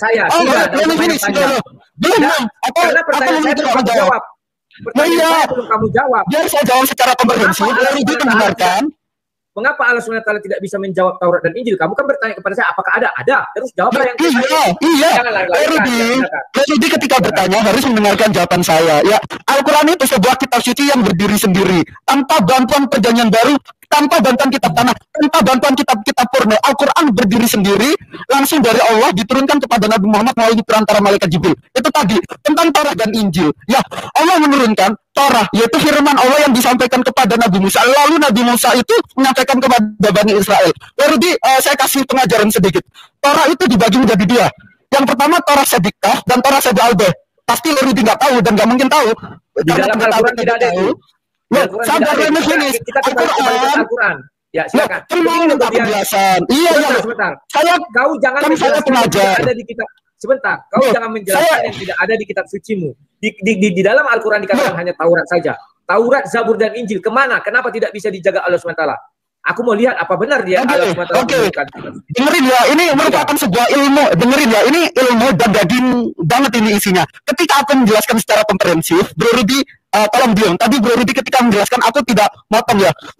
Belum. Karena pertanyaan saya belum kamu jawab. Belum kamu jawab. Biar saya jawab secara komprehensif. Lalu mendengarkan. Mengapa Allah SWT tidak bisa menjawab Taurat dan Injil? Kamu kan bertanya kepada saya, apakah ada? Ada. Terus jawablah yang Iya. Rudy ketika bertanya harus mendengarkan jawaban saya. Ya, Al-Quran itu sebuah kitab suci yang berdiri sendiri, tanpa bantuan perjanjian baru, tanpa bantuan kitab tanah, tanpa bantuan kitab-kitab purna. Al-Quran berdiri sendiri, langsung dari Allah diturunkan kepada Nabi Muhammad melalui perantara malaikat Jibril. Itu tadi tentang Taurat dan Injil. Ya, Allah menurunkan Torah, yaitu firman Allah yang disampaikan kepada Nabi Musa. Lalu Nabi Musa itu menyampaikan kepada Bani Israel. Lalu saya kasih pengajaran sedikit. Torah itu dibagi menjadi dua. Yang pertama Torah Sedikah dan Torah Sedalbeh. Pasti Rudy nggak tahu dan nggak mungkin tahu. Di dalam Al-Quran tidak ada itu. Sabar, kita Al-Quran. Ya, silakan. Penjelasan. Iya. Sebentar. Kau jangan menjelaskan yang tidak ada di kitab. Sebentar. Kau jangan menjelaskan yang tidak ada di kitab sucimu. Di dalam Al-Quran dikatakan hanya Taurat saja. Taurat, Zabur dan Injil kemana? Kenapa tidak bisa dijaga Allah SWT? Aku mau lihat apa benar dia Allah SWT. Oke. Dengerin ya, ini merupakan sebuah ilmu. Dengerin ya, ini ilmu dan daging banget ini isinya. Ketika aku menjelaskan secara komprehensif, Bro Rudy tolong diam. Tadi Bro Rudy ketika menjelaskan aku tidak motong ya. Malah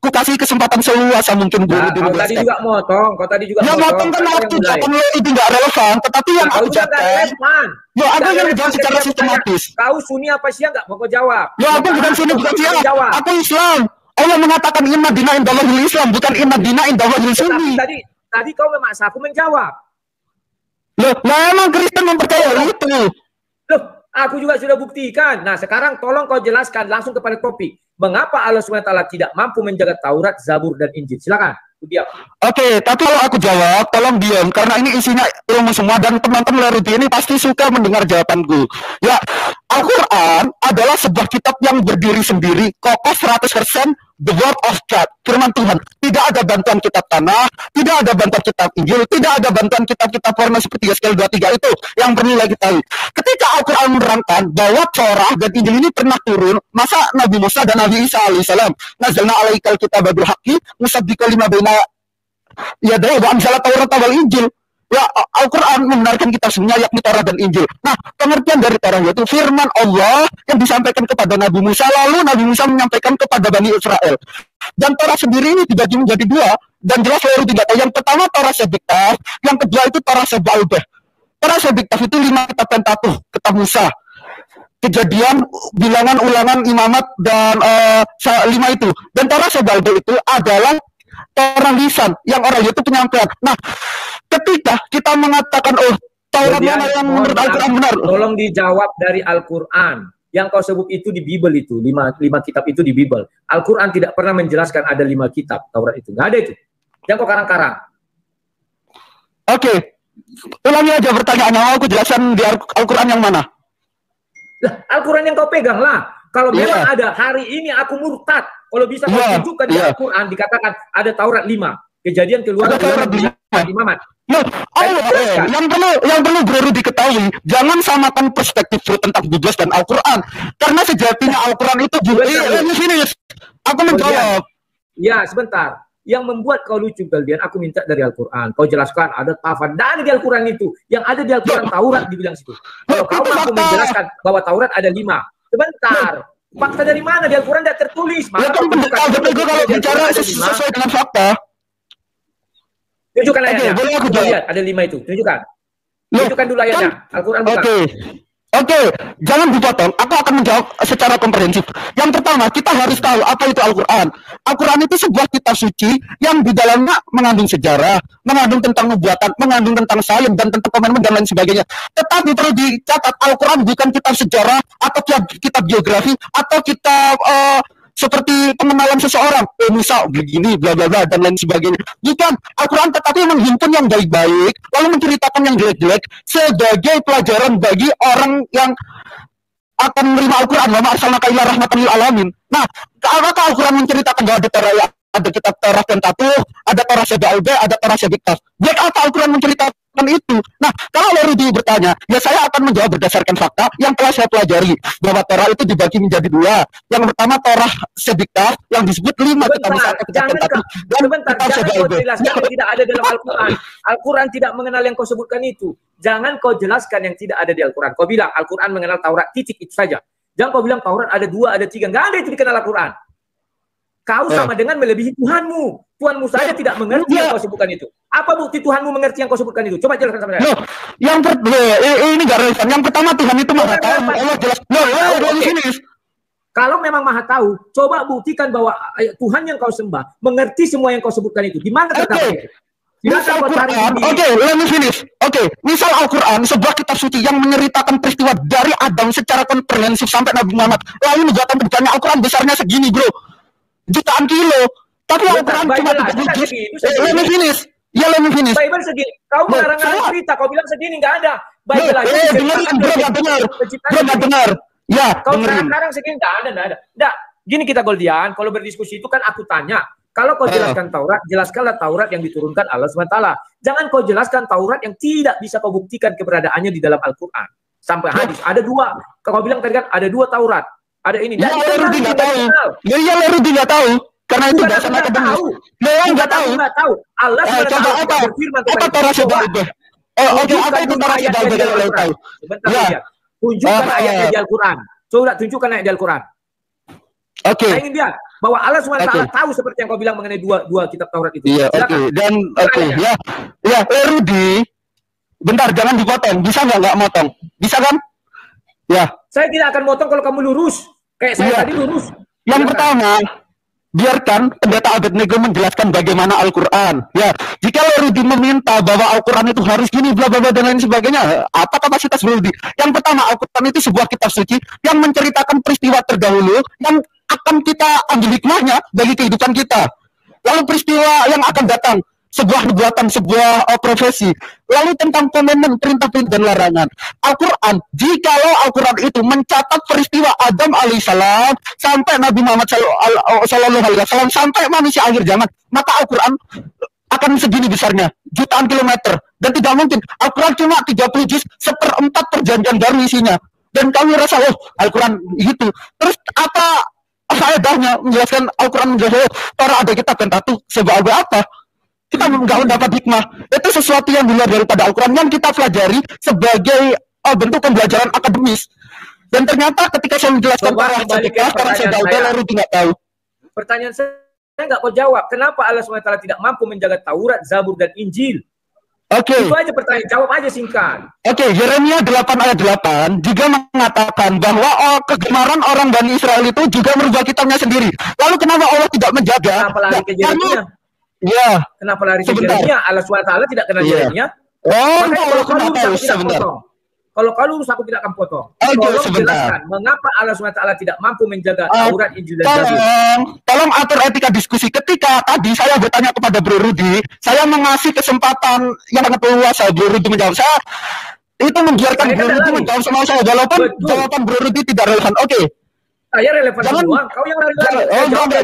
ku kasih kesempatan seluasa mungkin guru Kau tadi juga motong, ya motong kan waktu jawaban lo itu nggak relevan, tetapi yang aku jawabkan ya aku yang jawab secara sistematis. Kau Sunni apa Syiah nggak mau kau jawab? Ya aku bukan Sunni bukan Syiah, aku Islam. Allah mengatakan inna dina indallahil Islam, bukan inna dina indallahil Sunni. Tadi kau memaksa aku menjawab. Loh, emang Kristen mempercayai itu. Loh, aku juga sudah buktikan. Nah, sekarang tolong kau jelaskan langsung kepada topik. Mengapa Allah SWT tidak mampu menjaga Taurat, Zabur, dan Injil? Silakan. Diam. Oke, tapi kalau aku jawab, tolong diam. Karena ini isinya ilmu semua dan teman-teman Lerudi ini pasti suka mendengar jawabanku. Ya, Al-Quran adalah sebuah kitab yang berdiri sendiri, kokoh 100%, the word of God, firman Tuhan. Tidak ada bantuan kitab tanah, tidak ada bantuan kitab Injil, tidak ada bantuan kitab-kitab warna seperti Yeskiel 23 itu yang perlu lagi tahu. Ketika Al-Quran menerangkan bahwa Torah dan Injil ini pernah turun, masa Nabi Musa dan Nabi Isa alaihissalam nazalna alaikal kitabul haqqi musaddiqal lima baina yadayhi wa anzala Taurat wal Injil. Ya, Al-Quran membenarkan kitab semuanya yakni Taurat dan Injil. Nah, pengertian dari Taurat yaitu firman Allah yang disampaikan kepada Nabi Musa, lalu Nabi Musa menyampaikan kepada Bani Israel. Dan Taurat sendiri ini dibagi menjadi dua, dan jelas baru tidak tahu. Yang pertama Taurat Sebiktaf, yang kedua itu Taurat Sebalbeh. Taurat Sebiktaf itu 5 kitab Pentateuch, kitab Musa. Kejadian, bilangan, ulangan, imamat, dan 5 itu. Dan Taurat Sebalbeh itu adalah Taurat lisan, yang orang itu penyampaian. Nah, ketika kita mengatakan Taurat mana yang menurut Al-Quran benar? Tolong dijawab dari Al-Quran. Yang kau sebut itu di Bible itu, 5 kitab itu di Bible. Al-Quran tidak pernah menjelaskan ada 5 kitab Taurat itu. Nggak ada itu. Yang kau karang-karang. Oke. Ulangi aja pertanyaannya, aku jelaskan di Al-Quran yang mana? Lah, Al-Quran yang kau pegang lah. Kalau memang ada hari ini aku murtad. Kalau bisa kau tunjukkan di Al-Quran dikatakan ada Taurat 5. Kejadian keluar imamat. Nah, yang perlu baru diketahui, jangan samakan perspektif tentang Bible dan Al-Quran. Karena sejatinya Al-Quran itu juga aku menjawab. Ya, sebentar. Yang membuat kau lucu Galdian, aku minta dari Al-Quran. Kau jelaskan ada tafan. Dan ada di Al-Quran itu. Yang ada di Al-Quran Taurat dibilang situ. Kalau kau mampu menjelaskan bahwa Taurat ada 5. Sebentar. Fakta dari mana? Di Al-Quran tidak tertulis. Ya kan kalau bicara sesuai dengan fakta. Tunjukkan ayatnya. Boleh aku lihat ada 5 itu. Tunjukkan dulu ayatnya. Al-Quran bukan. Oke, jangan dipotong. Aku akan menjawab secara komprehensif. Yang pertama, kita harus tahu apa itu Al-Quran. Al-Quran itu sebuah kitab suci yang di dalamnya mengandung sejarah, mengandung tentang nubuatan, mengandung tentang sains dan tentang komitmen dan lain sebagainya. Tetapi perlu dicatat, Al-Quran bukan kitab sejarah atau kitab geografi atau kitab seperti pengenalan seseorang, Musa begini, bla bla bla dan lain sebagainya. Bukan, Al-Quran tetapi menghimpun yang baik-baik, lalu menceritakan yang jelek-jelek sebagai pelajaran bagi orang yang akan menerima Al-Quran. Wa ma arsalnaka illa rahmatan lil alamin. Nah, apakah Al-Quran menceritakan bahwa ada kitab Taurat Pentateuch, ada Taurat Sebalbeh, ada Taurat Sebiktaf? Buat apa Al-Quran menceritakan itu? Nah, kalau Lerudi bertanya, ya saya akan menjawab berdasarkan fakta yang telah saya pelajari, bahwa Taurat itu dibagi menjadi 2. Yang pertama Taurat Sebiktaf yang disebut 5 kitab Musa, kitab Pentateuch, dan kitab Sebalbeh. Yang tidak ada dalam Al-Quran. Al-Quran tidak mengenal yang kau sebutkan itu. Jangan kau jelaskan yang tidak ada di Al-Quran. Kau bilang Al-Quran mengenal Taurat, titik, itu saja. Jangan kau bilang Taurat ada 2, ada 3. Nggak ada itu dikenal Al-Quran. Kau sama dengan melebihi Tuhanmu. Tuhanmu saja tidak mengerti yang kau sebutkan itu. Apa bukti Tuhanmu mengerti yang kau sebutkan itu? Coba jelaskan sama saya. Ini nggak relevan. Yang pertama Tuhan itu maha tahu. Allah jelas. Kalau memang maha tahu, coba buktikan bahwa Tuhan yang kau sembah mengerti semua yang kau sebutkan itu. Di mana terdapat itu? Misal Al-Quran, let me finish. Misal Al-Quran, sebuah kitab suci yang menceritakan peristiwa dari Adam secara komprehensif sampai Nabi Muhammad. Lalu negara bukannya Al-Quran besarnya segini, bro. Jutaan kilo. Tapi Al-Quran cuma 30 juz. Let me finish. Bible segini. Kau mengarang-arang cerita. Kau bilang segini nggak ada. Bible aja. Bro, nggak dengar. Ya, kau mengarang-arang segini nggak ada. Nggak. Gini kita Goldian. Kalau berdiskusi itu kan aku tanya. Kalau kau jelaskan Taurat, jelaskanlah Taurat yang diturunkan Allah SWT. Jangan kau jelaskan Taurat yang tidak bisa kau buktikan keberadaannya di dalam Al-Quran. Sampai hadis. Ada 2. Kau bilang tadi kan ada 2 Taurat. Ada ini. Ya, Lerudi nggak tahu. Lerudi nggak tahu. Karena itu bahasa akademis. Nggak tahu. Allah coba berfirman apa Taurat Sebalbeh? Oke, apa itu Taurat Sebalbeh kalau tahu? Sebentar ya. Tunjukkan ayatnya di Al-Quran. Coba tunjukkan ayat di Al-Quran. Oke. Saya ingin lihat bahwa Allah SWT tahu seperti yang kau bilang mengenai dua kitab Taurat itu. Iya, oke. Dan ya, Rudi, bentar, jangan dipotong. Bisa nggak motong? Bisa kan? Ya. Saya tidak akan motong kalau kamu lurus. Kayak saya tadi lurus. Yang pertama, biarkan pendeta Abednego menjelaskan bagaimana Al-Quran. Ya, jika Rudi meminta bahwa Al-Quran itu harus gini, bla bla bla dan lain sebagainya, apa kapasitas Rudi? Yang pertama, Al-Quran itu sebuah kitab suci yang menceritakan peristiwa terdahulu yang akan kita ambil hikmahnya bagi kehidupan kita. Lalu peristiwa yang akan datang, sebuah nubuatan, sebuah profesi. Lalu tentang komitmen, perintah-perintah dan larangan. Al-Quran, jikalau Al-Quran itu mencatat peristiwa Adam alaihissalam sampai Nabi Muhammad sallallahu alaihi wasallam sampai manusia akhir zaman, maka Al-Quran akan segini besarnya, jutaan kilometer. Dan tidak mungkin Al-Quran cuma 30 juz, 1/4 perjanjian baru isinya. Dan kami rasa, Al-Quran gitu. Terus apa faedahnya menjelaskan Al-Quran menjelaskan Torah ada kitab Pentateuch sebagai apa? Kita nggak mendapat hikmah. Itu sesuatu yang di luar daripada Al-Quran yang kita pelajari sebagai bentuk pembelajaran akademis. Dan ternyata ketika saya menjelaskan Torah sekarang saya lalu tidak tahu. Pertanyaan saya nggak kau jawab. Kenapa Allah SWT tidak mampu menjaga Taurat, Zabur dan Injil? Oke. Itu aja pertanyaan, jawab aja singkat. Oke, Yeremia 8 ayat 8 juga mengatakan bahwa kegemaran orang Bani Israel itu juga merubah kitabnya sendiri. Lalu kenapa Allah tidak menjaga? Kenapa lari ke Yeremia? Ya. Kenapa lari ke Yeremia? Allah SWT tidak kenal Yeremia. Kalau tahu sebentar. Kalau lurus aku tidak akan potong. Tolong jelaskan mengapa Allah SWT tidak mampu menjaga Taurat, Injil dan Zabur. Tolong atur etika diskusi. Ketika tadi saya bertanya kepada Bro Rudi, saya mengasih kesempatan yang sangat luas Bro Rudi menjawab. Saya itu membiarkan Bro Rudi menjawab sama saya walaupun jawaban Bro Rudi tidak relevan. Oke. Saya relevan semua. Kau yang lari-lari.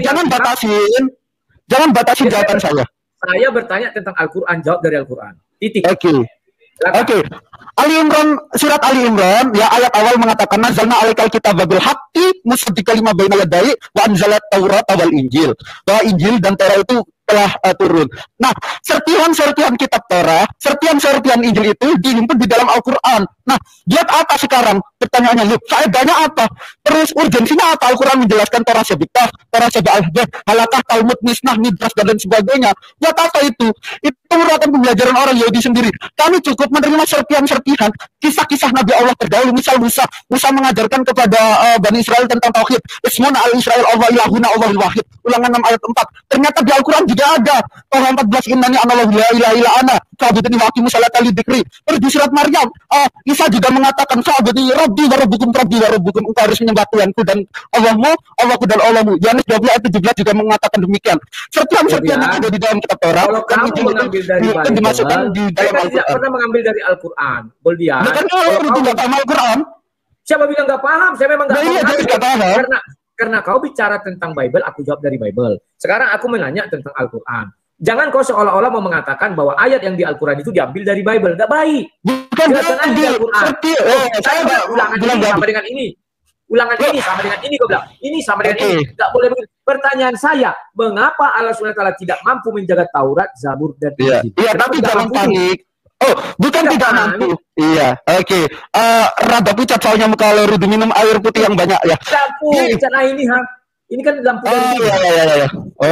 Jangan batasi jawaban saya. Saya bertanya tentang Al-Quran, jawab dari Al-Quran. Titik. Oke. Ali Imran, surat Ali Imran, ya ayat awal mengatakan nazalna alaikal kitab bil haqqi musaddiqan lima baina yadayhi wa anzalat Taurat wal Injil. Bahwa Injil dan Taurat itu telah turun. Nah, serpihan-serpihan kitab Torah, serpihan-serpihan Injil itu dihimpun di dalam Al-Quran. Nah, buat apa sekarang? Pertanyaannya, faedahnya apa? Terus urgensinya apa? Al-Quran menjelaskan Torah Sebiqah, Torah Sebiqah, Halakah, Talmud, Misnah, Midras, dan lain sebagainya. Buat apa itu? Itu merupakan pembelajaran orang Yahudi sendiri. Kami cukup menerima serpihan-serpihan kisah-kisah Nabi Allah terdahulu. Misal Musa mengajarkan kepada Bani Israel tentang Tauhid. Ismuna al-Israel Allah ilahuna Allahul wahid. Ulangan 6 ayat 4. Ternyata di Al-Quran juga ada. Torah 14 innani anallahu la ilaha illa ana fa'budni wa aqimus salata lidzikri. Terus di surat Maryam, Isa juga mengatakan fa'budni rabbi wa rabbukum engkau harus menyembah Tuhanku dan Allahmu, Allahku dan Allahmu. Yohanes 20 ayat 17 juga mengatakan demikian. Serpihan-serpihan yang ada di dalam kitab Torah kalau kamu mengambil dari Bible, dimasukkan di dalam Al-Quran. Tidak pernah mengambil dari Al-Quran. Boldian. Kalau kamu tidak paham Al-Quran, siapa bilang nggak paham? Saya memang nggak paham. Karena kau bicara tentang Bible, aku jawab dari Bible. Sekarang aku menanya tentang Al-Quran. Jangan kau seolah-olah mau mengatakan bahwa ayat yang di Al-Quran itu diambil dari Bible. Nggak baik. Bukan di Al-Quran. Saya ulangan ini sama dengan ini. Ulangan ini sama dengan ini, kau bilang. Ini sama dengan ini. Nggak boleh begitu. Pertanyaan saya, mengapa Allah SWT tidak mampu menjaga Taurat, Zabur, dan Injil? Iya, tapi jangan panik. Bukan tidak mampu. Iya, oke. Rada pucat soalnya kalau Rudi minum air putih yang banyak ya. Pucat ini ini kan lampu. Iya.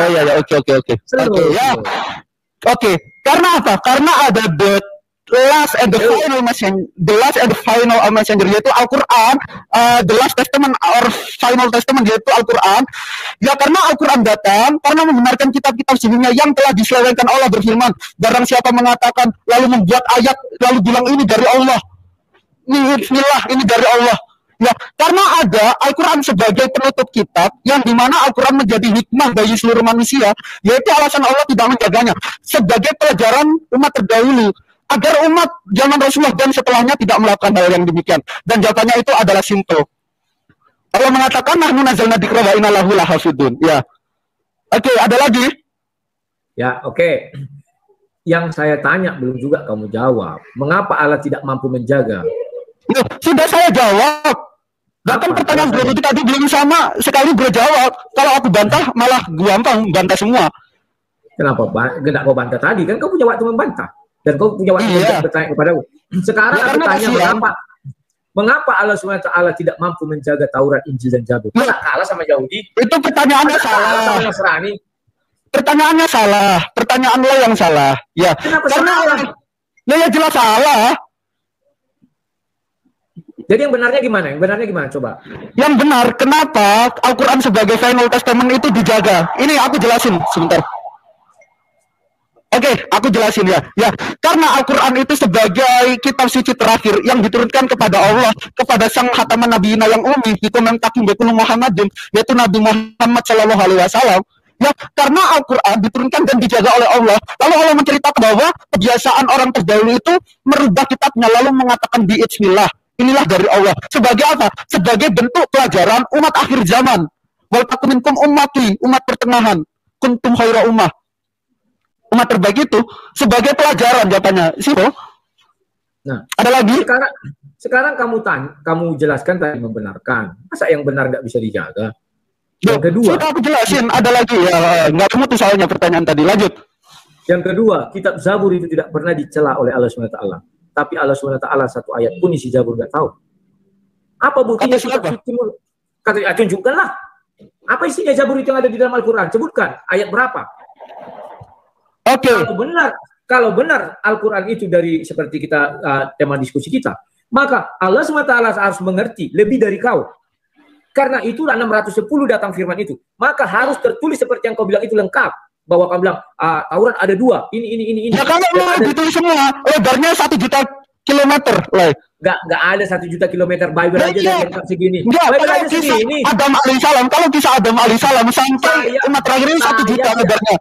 Oke. Karena apa? Karena ada the last and the final messenger yaitu Al-Quran, the last testament or final testament yaitu Al-Quran. Ya karena Al-Quran datang karena membenarkan kitab-kitab sebelumnya yang telah diselewengkan Allah berfirman, barang siapa mengatakan lalu membuat ayat lalu bilang ini dari Allah, bismillah ini dari Allah. Ya, karena ada Al-Quran sebagai penutup kitab yang dimana Al-Quran menjadi hikmah bagi seluruh manusia, yaitu alasan Allah tidak menjaganya sebagai pelajaran umat terdahulu agar umat zaman Rasulullah dan setelahnya tidak melakukan hal yang demikian. Dan jawabannya itu adalah simple. Allah mengatakan nahnu nazzalna dzikra wa inna lahu lahafidun. Ya. Oke, ada lagi? Ya, oke. Yang saya tanya belum juga kamu jawab. Mengapa Allah tidak mampu menjaga? Sudah saya jawab. Bahkan pertanyaan Bro itu tadi belum sama sekali Bro jawab. Kalau aku bantah malah gampang bantah semua. Kenapa? Tidak kau bantah tadi kan kau punya waktu membantah dan kau punya waktu bertanya kepadaku. Sekarang aku tanya mengapa? Mengapa Allah SWT tidak mampu menjaga Taurat, Injil, dan Zabur? Masa kalah sama Yahudi? Itu pertanyaannya salah. Sama Nasrani? Pertanyaannya salah. Pertanyaan lo yang salah. Ya. Kenapa Karena salah? ya jelas salah. Jadi yang benarnya gimana? Yang benarnya gimana? Coba. Yang benar, kenapa Al-Quran sebagai Final Testament itu dijaga? Ini aku jelasin sebentar. Oke, aku jelasin ya. Ya, karena Al-Quran itu sebagai kitab suci terakhir yang diturunkan kepada Allah, kepada sang khataman nabiyina yang ummi, dikomentakin bekulu Muhammadin, yaitu Nabi Muhammad Shallallahu Alaihi Wasallam. Ya, karena Al-Quran diturunkan dan dijaga oleh Allah. Lalu Allah menceritakan bahwa kebiasaan orang terdahulu itu merubah kitabnya, lalu mengatakan Bismillah. Inilah dari Allah. Sebagai apa? Sebagai bentuk pelajaran umat akhir zaman. Wal takum minkum ummati, umat pertengahan. Kuntum khaira ummah. Umat terbaik itu sebagai pelajaran jawabannya. Siapa? Nah, ada lagi? Sekarang kamu jelaskan tadi membenarkan. Masa yang benar nggak bisa dijaga? Yang kedua, sudah aku jelasin. Ada lagi ya, nggak mutu soalnya pertanyaan tadi. Lanjut. Yang kedua, kitab Zabur itu tidak pernah dicela oleh Allah SWT. Tapi Allah SWT satu ayat pun isi Zabur nggak tahu. Apa buktinya? Kata tunjukkanlah. Apa isinya Zabur itu yang ada di dalam Al-Quran? Sebutkan ayat berapa? Oke. Kalau benar Al-Quran itu dari seperti kita tema diskusi kita, maka Allah SWT harus mengerti lebih dari kau. Karena itulah 610 datang firman itu. Maka harus tertulis seperti yang kau bilang itu lengkap. Bahwa kau bilang Taurat ada 2, ini. Ya kalau ditulis semua, lebarnya 1 juta kilometer. Nggak ada 1 juta kilometer Bible aja yang lengkap segini. Bible aja segini. Adam alaihissalam, kalau kisah Adam alaihissalam sampai umat terakhir ini 1 juta lebarnya.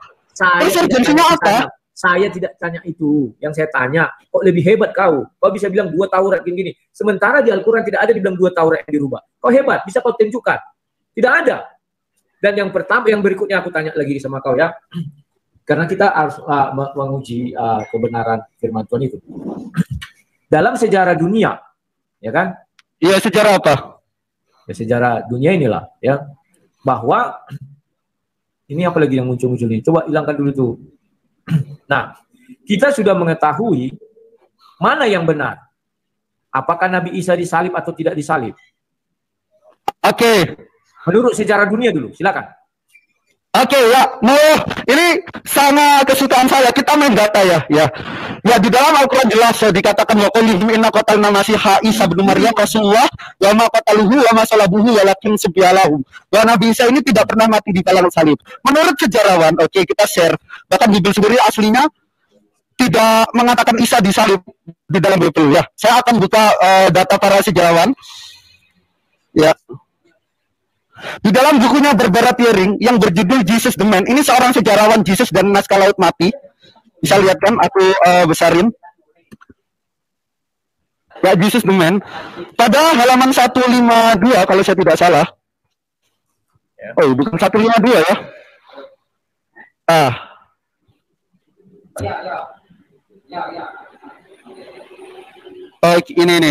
Saya tidak tanya itu. Yang saya tanya, kok lebih hebat kau? Kau bisa bilang 2 Taurat gini. Sementara di Al-Quran tidak ada dibilang 2 Taurat yang dirubah. Kau hebat, bisa kau tunjukkan. Tidak ada. Dan yang berikutnya aku tanya lagi sama kau ya. Karena kita harus menguji kebenaran firman Tuhan itu. Dalam sejarah dunia, ya kan? Iya, sejarah apa? Ya, sejarah dunia inilah, ya. Bahwa ini apa lagi yang muncul-muncul ini? Coba hilangkan dulu tuh. Nah, kita sudah mengetahui mana yang benar. Apakah Nabi Isa disalib atau tidak disalib? Oke. Menurut sejarah dunia dulu, silakan. Oke ya, ini sama kesukaan saya. Kita main data ya. Ya di dalam Al-Quran jelas dikatakan wa qulihim inna qatalna Masiha Isa bin Maryam Rasulullah wa ma qataluhu wa ma salabuhu walakin subyalahum. Bahwa Nabi Isa ini tidak pernah mati di kalang salib. Menurut sejarawan, oke, kita share. Bahkan Bible sendiri aslinya tidak mengatakan Isa disalib di dalam Bible ya. Saya akan buka data para sejarawan. Ya. Di dalam bukunya Barbara Piering yang berjudul Jesus the Man, ini seorang sejarawan Jesus dan naskah laut mati. Bisa lihat kan, aku besarin. Ya, Jesus the Man. Pada halaman 152 kalau saya tidak salah. Oh, bukan 152 ya. Oh, ini nih.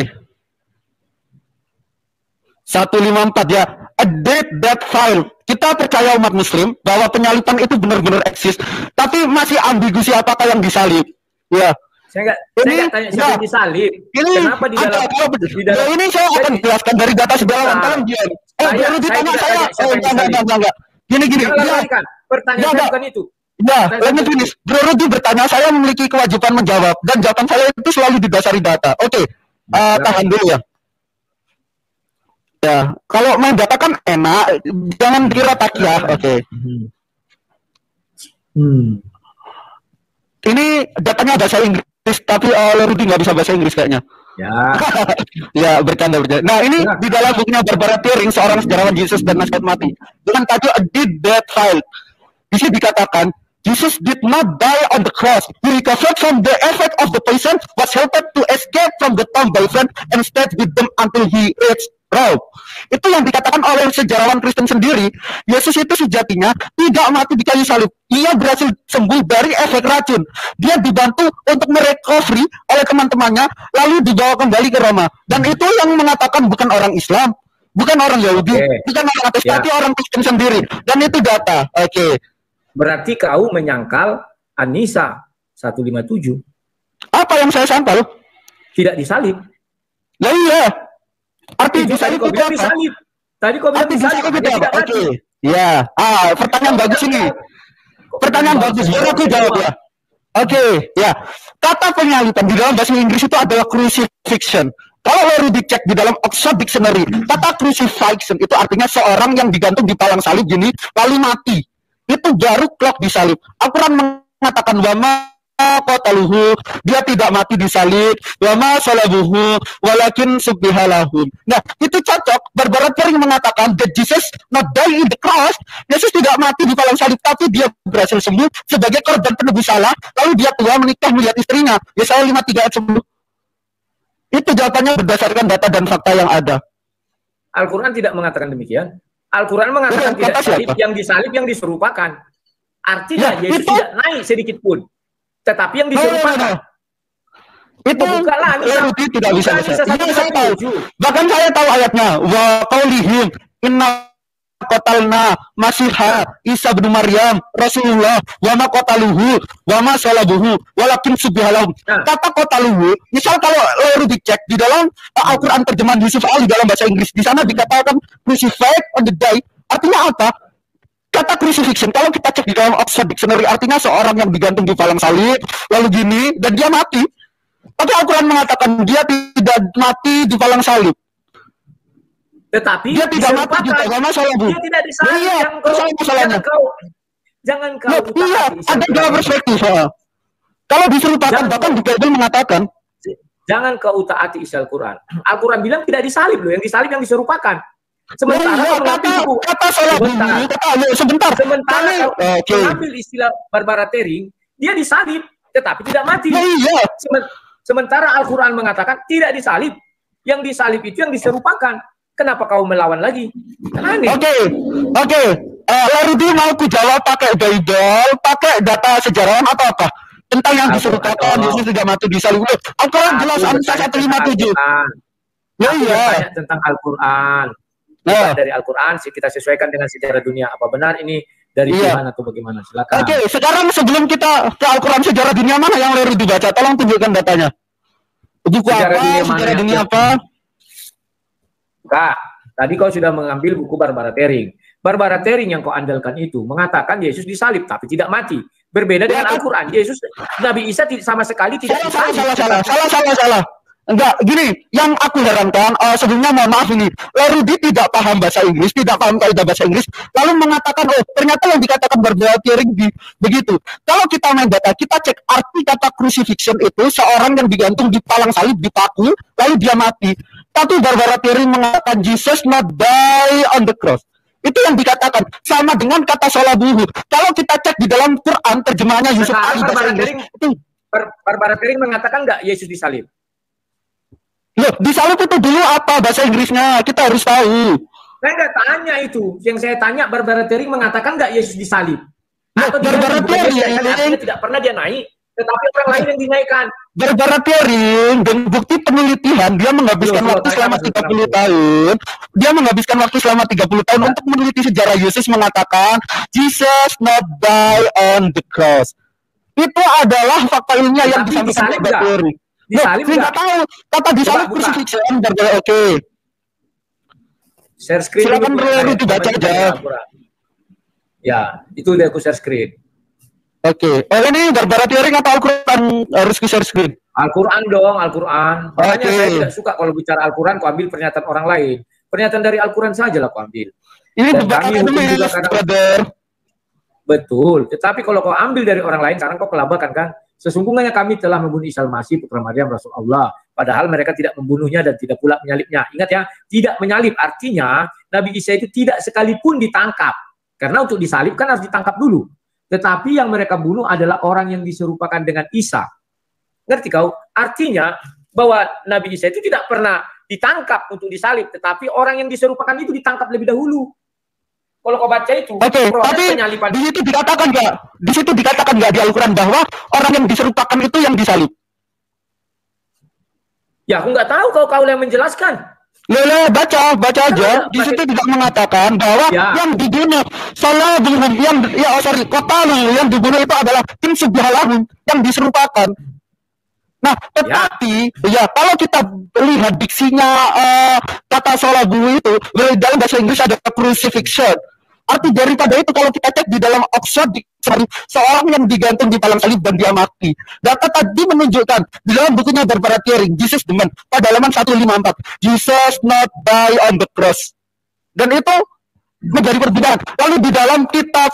154 ya. A dead file. Kita percaya umat muslim bahwa penyaliban itu benar-benar eksis, tapi masih ambigu apakah yang disalib. Ya. Saya nggak tanya siapa yang disalib. Kenapa di dalam ini saya akan jelaskan dari data sejarawan. Kalian diam. Baru ditanya saya. Enggak. Gini. Pertanyaan saya bukan itu. Ya, let me finish. Bro Rudy bertanya, saya memiliki kewajiban menjawab, dan jawaban saya itu selalu didasari data. Oke, tahan dulu ya. Ya, kalau main data kan enak, jangan dikira takiah. Oke. Ini datanya bahasa Inggris, tapi Rudy nggak bisa bahasa Inggris kayaknya. Ya. Ya, bercanda. Nah, ini di dalam bukunya Barbara Piering, seorang sejarawan Jesus dan naskah mati, dengan tajuk A Dead File. Di sini dikatakan, Jesus did not die on the cross. He recovered from the effect of the poison, was helped to escape from the tomb by friend, and stayed with them until he reached Rome. Itu yang dikatakan oleh sejarawan Kristen sendiri. Yesus itu sejatinya tidak mati di kayu salib. Ia berhasil sembuh dari efek racun. Dia dibantu untuk merecovery oleh teman-temannya, lalu dibawa kembali ke Roma. Dan itu yang mengatakan bukan orang Islam, bukan orang Yahudi, bukan orang ateis, tapi orang Kristen sendiri. Dan itu data. Oke. Berarti kau menyangkal An-Nisa 157. Apa yang saya sangkal? Tidak disalib. Lah iya. Arti disalib itu apa? Disalib. Tadi kau bilang disalib itu tidak apa? mati. Ya. Pertanyaan bagus ini. Pertanyaan bagus. Biar aku jawab ya. Oke, ya. Kata penyaliban di dalam bahasa Inggris itu adalah crucifixion. Kalau baru dicek di dalam Oxford Dictionary, kata crucifixion itu artinya seorang yang digantung di palang salib gini, lalu mati. Itu baru klok disalib. Al-Quran mengatakan wama qataluhu, dia tidak mati disalib, wama salabuhu walakin subbihalahum. Nah, itu cocok. Barbara Perry mengatakan that Jesus not die in the cross. Yesus tidak mati di palang salib, tapi dia berhasil sembuh sebagai korban penebus salah. Lalu dia tua menikah melihat istrinya. Yesaya 53 ayat 10. Itu jawabannya berdasarkan data dan fakta yang ada. Al-Quran tidak mengatakan demikian. Al-Quran mengatakan tidak salib, yang disalib yang diserupakan. Artinya Yesus tidak naik sedikit pun. Tetapi yang diserupakan. Itu tidak bisa. Saya tahu. Bahkan saya tahu ayatnya. Wa qaulihim inna qatalna Masiha Isa bin Maryam Rasulullah wa ma qataluhu wa ma salabuhu walakin subbihalahum. Kata qataluhu, misal kalau lalu dicek di dalam Al-Qur'an terjemahan Yusuf Al di dalam bahasa Inggris, di sana dikatakan crucified on the day. Artinya apa? Kata crucifixion, kalau kita cek di dalam Oxford Dictionary, artinya seorang yang digantung di palang salib, lalu gini, dan dia mati. Tapi Al-Quran mengatakan dia tidak mati di palang salib. Tetapi dia tidak mati juga, gak masalah, Bu. Dia tidak disalib. Iya, masalahnya. Jangan kau iya, ada dua perspektif. Kalau diserupakan, bahkan di Bible mengatakan. Jangan kau utaati isi Al-Quran. Al-Quran bilang tidak disalib loh, yang disalib yang diserupakan. Sementara kata sebentar. Sementara mengambil istilah Barbara Tering, dia disalib tetapi tidak mati. Sementara Al-Quran mengatakan tidak disalib, yang disalib itu yang diserupakan. Kenapa kau melawan lagi? Oke. Lalu dia mau ku jawab pakai Bible, pakai data sejarawan atau apa? Tentang yang diserupakan Yesus tidak mati disalib. Al-Quran jelas Amsal 157. Tanya tentang Al-Quran. Dari Al-Quran kita sesuaikan dengan sejarah dunia. Apa benar ini dari Tuhan atau bagaimana? Silakan. Oke, sekarang sebelum kita ke Al-Quran sejarah dunia mana yang lalu dibaca? Tolong tunjukkan datanya. Buku sejarah dunia apa? Kak, tadi kau sudah mengambil buku Barbara Tering. Barbara Tering yang kau andalkan itu mengatakan Yesus disalib tapi tidak mati. Berbeda dengan Al-Quran. Yesus, Nabi Isa sama sekali tidak disalib. Salah. Enggak, gini, yang aku herankan, sebelumnya mohon maaf ini, Rudi tidak paham bahasa Inggris, tidak paham kaidah bahasa Inggris, lalu mengatakan, ternyata yang dikatakan Barbara Tering begitu. Kalau kita main data, kita cek arti kata crucifixion itu, seorang yang digantung di palang salib, dipaku, lalu dia mati. Tapi Barbara Tering mengatakan, Jesus not die on the cross. Itu yang dikatakan, sama dengan kata sholabuhu. Kalau kita cek di dalam Quran, terjemahannya Yusuf Ali bahasa Inggris, Barbara Tering mengatakan enggak Yesus disalib? Loh, disalib itu dulu apa bahasa Inggrisnya? Kita harus tahu. Saya nggak tanya itu. Yang saya tanya, Barbara Tering mengatakan nggak Yesus disalib? Atau Barbara Tering tidak pernah dia naik, tetapi orang lain yang dinaikkan. Barbara Tering dengan bukti penelitian, dia menghabiskan waktu selama 30 tahun. Dia menghabiskan waktu selama 30 tahun untuk meneliti sejarah Yesus, mengatakan Jesus not die on the cross. Itu adalah fakta ilmiah yang disampaikan Barbara Tering. Disalib nggak tahu kata disalib crucifixion. Oke. Share screen. Silakan itu baca aja. Ya, itu udah aku share screen. Oke. Ini Barbara Tering atau Al-Quran harus share screen? Al-Quran dong, Al-Quran. Makanya saya tidak suka kalau bicara Al-Quran, kau ambil pernyataan orang lain. Pernyataan dari Al-Quran saja lah kau ambil. Ini brother. Betul. Tetapi kalau kau ambil dari orang lain, sekarang kau kelabakan kan? Sesungguhnya kami telah membunuh Isa Al-Masih putra Maryam Rasul Allah, padahal mereka tidak membunuhnya dan tidak pula menyalibnya. Ingat ya, tidak menyalib artinya Nabi Isa itu tidak sekalipun ditangkap. Karena untuk disalib kan harus ditangkap dulu. Tetapi yang mereka bunuh adalah orang yang diserupakan dengan Isa. Ngerti kau? Artinya bahwa Nabi Isa itu tidak pernah ditangkap untuk disalib, tetapi orang yang diserupakan itu ditangkap lebih dahulu. Kalau kau baca itu, tapi di situ dikatakan nggak? Di situ dikatakan nggak di Al-Quran bahwa orang yang diserupakan itu yang disalib? Ya, aku nggak tahu kau yang menjelaskan. Baca aja. Di situ tidak mengatakan bahwa yang dibunuh yang dibunuh itu adalah tim subhalahum yang diserupakan. Nah, tetapi ya kalau kita lihat diksinya kata salabu itu dalam bahasa Inggris ada crucifixion. Arti daripada itu kalau kita cek di dalam Oxford Dictionary, seorang yang digantung di dalam salib dan dia mati. Data tadi menunjukkan di dalam bukunya Barbara Thiering, Jesus the Man, pada halaman 154, Jesus not die on the cross. Dan itu menjadi perbedaan. Lalu di dalam kitab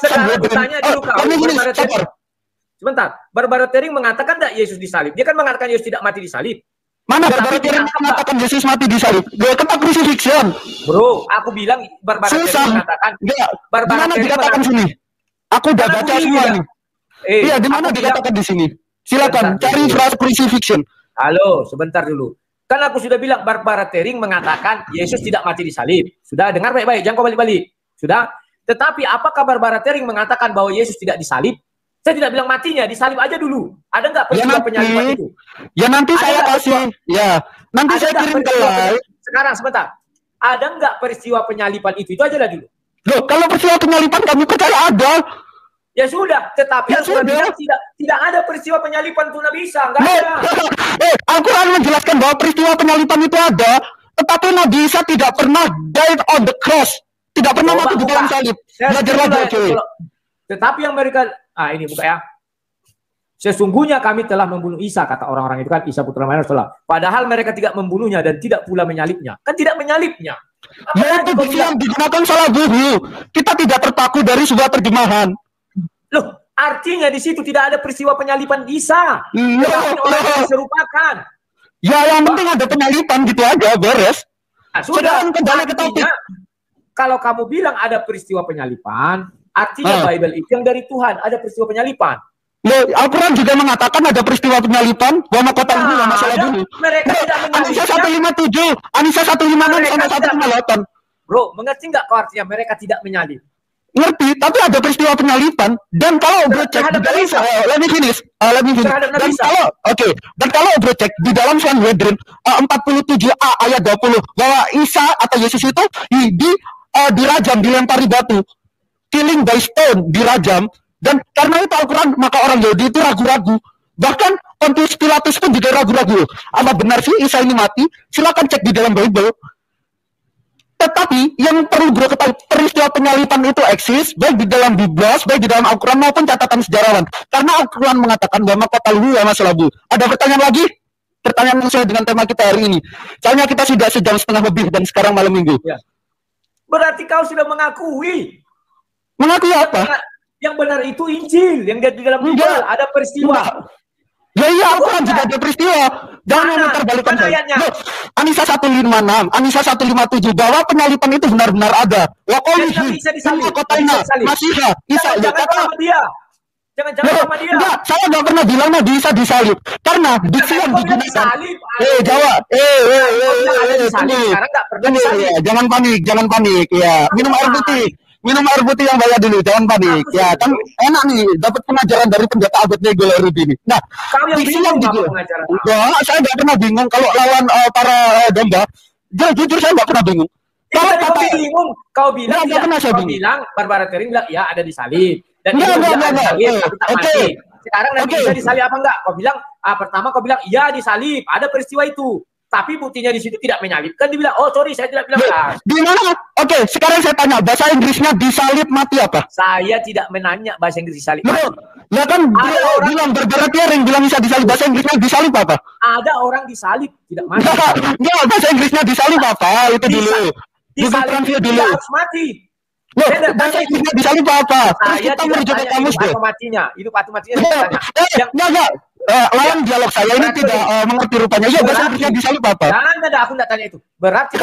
sebentar, Barbara Thiering mengatakan tidak Yesus disalib. Dia kan mengatakan Yesus tidak mati disalib. Mana Barbara Thiering mengatakan Yesus mati disalib? Dia kata crucifixion. Bro, aku bilang Barbara Thiering mengatakan. Barbara Thiering dikatakan sini. Aku udah baca semua nih. Iya, di mana dikatakan di sini? Silakan cari frase crucifixion. Halo, sebentar dulu. Kan aku sudah bilang Barbara Thiering mengatakan Yesus tidak mati disalib. Sudah dengar baik-baik, jangan kau balik-balik. Sudah. Tetapi apakah Barbara Thiering mengatakan bahwa Yesus tidak disalib? Saya tidak bilang matinya, disalib aja dulu. Ada nggak peristiwa penyaliban itu? Ya nanti saya kasih. Ya, nanti saya kirim ke live. Sekarang sebentar. Ada nggak peristiwa penyaliban itu? Itu aja lah dulu. Loh, kalau peristiwa penyaliban kami percaya ada. Ya sudah, tetapi ya sudah. Tidak ada peristiwa penyaliban itu Nabi Isa, nggak ada. Al-Quran menjelaskan bahwa peristiwa penyaliban itu ada, tetapi Nabi Isa tidak pernah died on the cross, tidak pernah mati di dalam salib. Belajar lagi, tetapi yang mereka, ini buka ya. Sesungguhnya kami telah membunuh Isa, kata orang-orang itu kan, Isa putra Maryam salah. Padahal mereka tidak membunuhnya dan tidak pula menyalibnya. Kan tidak menyalibnya. Ya itu yang digunakan salah buku. Kita tidak terpaku dari sebuah terjemahan. Loh, artinya di situ tidak ada peristiwa penyaliban Isa. Orang yang serupakan. Ya yang penting ada penyaliban gitu aja, beres. Nah, sudah kembali ke topik. Kalau kamu bilang ada peristiwa penyaliban, artinya Bible itu yang dari Tuhan, ada peristiwa penyaliban. Loh, Al-Quran juga mengatakan ada peristiwa penyaliban, wa maqatal wa masalah dulu. Mereka tidak Anisa 157, Anisa 156 sampai 158. Bro, mengerti nggak kau artinya mereka tidak menyalib? Ngerti, tapi ada peristiwa penyaliban. Dan kalau bro cek di dalam let me finish. Dan kalau bro cek di dalam Sanhedrin 47a ayat 20 bahwa Isa atau Yesus itu dirajam, dilempari batu, killing by stone, dirajam. Dan karena itu Al-Quran, maka orang Yahudi itu ragu-ragu. Bahkan Pontius Pilatus pun juga ragu-ragu. Apa benar sih Isa ini mati? Silakan cek di dalam Bible. Tetapi yang perlu bro ketahui, peristiwa penyaliban itu eksis baik di dalam Biblos, baik di dalam Al-Quran maupun catatan sejarawan. Karena Al-Quran mengatakan bahwa qataluhu wa masalabu. Ada pertanyaan lagi? Pertanyaan sesuai dengan tema kita hari ini. Soalnya kita sudah sejam setengah lebih dan sekarang malam minggu. Ya. Berarti kau sudah mengakui. Mengakui apa? Yang benar itu Injil, yang di dalam Bible ada peristiwa. Ya iya, Al-Quran juga ada peristiwa. Jangan memutarbalikkan saya. Anisa 156, Anisa 157 bahwa penyaliban itu benar-benar ada. Wa qawlihi sama kotanya Masiha Isa. Jangan sama dia. Jangan sama dia. Enggak, saya enggak pernah bilang Nabi Isa disalib. Karena diksi yang digunakan. Jawab. Sekarang enggak pernah disalib. Jangan panik ya. Minum air putih. Minum air putih yang banyak dulu, jangan panik. Ya, kan enak nih, dapat pengajaran dari pendeta Abednego Larudi ini. Nah, kau yang bingung apa pengajaran? Ya, saya nggak pernah bingung kalau lawan para domba. Jujur saya nggak pernah bingung. Kalau kau bilang Barbara Thiering bilang ya ada disalib. Dan enggak. Oke. Sekarang nanti bisa disalib apa enggak? Kau bilang pertama kau bilang iya disalib, ada peristiwa itu. Tapi buktinya di situ tidak menyalib. Kan dibilang, oh sorry saya tidak bilang. Di mana? Oke, sekarang saya tanya, bahasa Inggrisnya disalib mati apa? Saya tidak menanya bahasa Inggris disalib mati. Ya kan bilang Barbara Thiering bilang bisa disalib, bahasa Inggrisnya disalib apa? Ada orang disalib, tidak mati. Ya, bahasa Inggrisnya disalib apa? Itu dulu. Disalib dulu. Harus mati. Bahasa Inggrisnya disalib apa? Terus kita merujuk ke kamus deh. Itu matinya. Enggak. Lawan dialog saya ini tidak mengerti rupanya. Iya, bahasa Inggrisnya disalib apa? Jangan aku enggak tanya itu. Berarti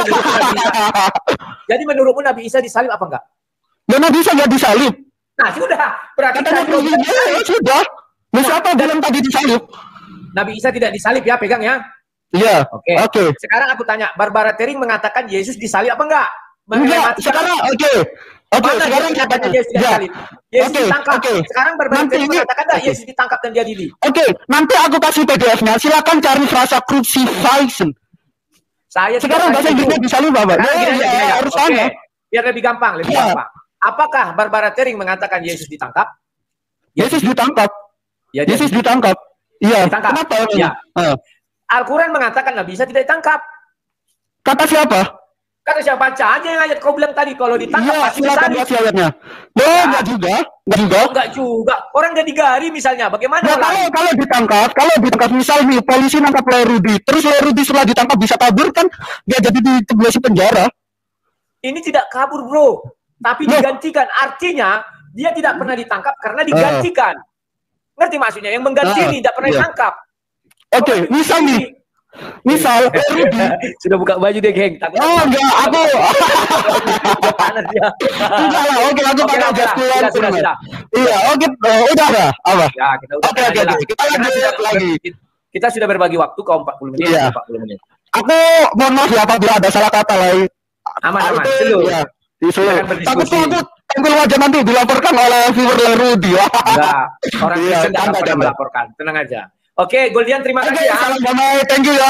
jadi menurutmu Nabi Isa disalib apa enggak? Ya Nabi Isa enggak disalib. Nah, sudah. Berarti sudah. Siapa bilang tadi disalib? Nabi Isa tidak disalib ya, pegang ya. Iya. Oke. Sekarang aku tanya, Barbara Thiering mengatakan Yesus disalib apa enggak? Enggak. Sekarang sekarang saya tanya Yesus disalib. Yesus ditangkap. Sekarang Barbara Thiering mengatakan enggak Yesus ditangkap dan dia diadili. Nanti aku kasih PDF-nya. Silakan cari frasa crucifixion. Sekarang bahasa Inggrisnya disalib apa? Harus tanya. Biar lebih gampang, Apakah Barbara Thiering mengatakan Yesus ditangkap? Yesus ditangkap. Yesus ditangkap. Iya. Ditangkap. Kenapa? Ya. Al-Quran mengatakan Nabi Isa tidak ditangkap. Kata siapa? Kata siapa? Baca aja yang ayat kau bilang tadi. Kalau ditangkap Iya, pasti silakan disalib. baca ayatnya. Enggak juga. Enggak juga. Orang jadi gari misalnya. Bagaimana? Nah, kalau ditangkap misal nih polisi nangkap Rudi, terus Rudi setelah ditangkap bisa kabur kan? Dia jadi di penjara. Ini tidak kabur, bro. Tapi digantikan. Artinya dia tidak pernah ditangkap karena digantikan. Ngerti maksudnya? Yang mengganti ini tidak pernah ditangkap. Oke, misal Rudi sudah buka baju deh, geng. Enggak, aku panas dia. Enggak lah, oke, aku pakai jas kuat. Sudah. Iya, oke, udah apa? Ya, kita udah. Oke. Kita lanjut lagi. Kita sudah berbagi waktu kau 40 menit. Iya. 40 menit. Aku mohon maaf ya apabila ada salah kata lain. Aman. Selu. Iya, selu. Takut tampil wajah nanti dilaporkan oleh viewer Rudi. Enggak, orang Kristen enggak akan melaporkan. Tenang aja. Oke, Goldian terima kasih ya. Salam damai, thank you ya.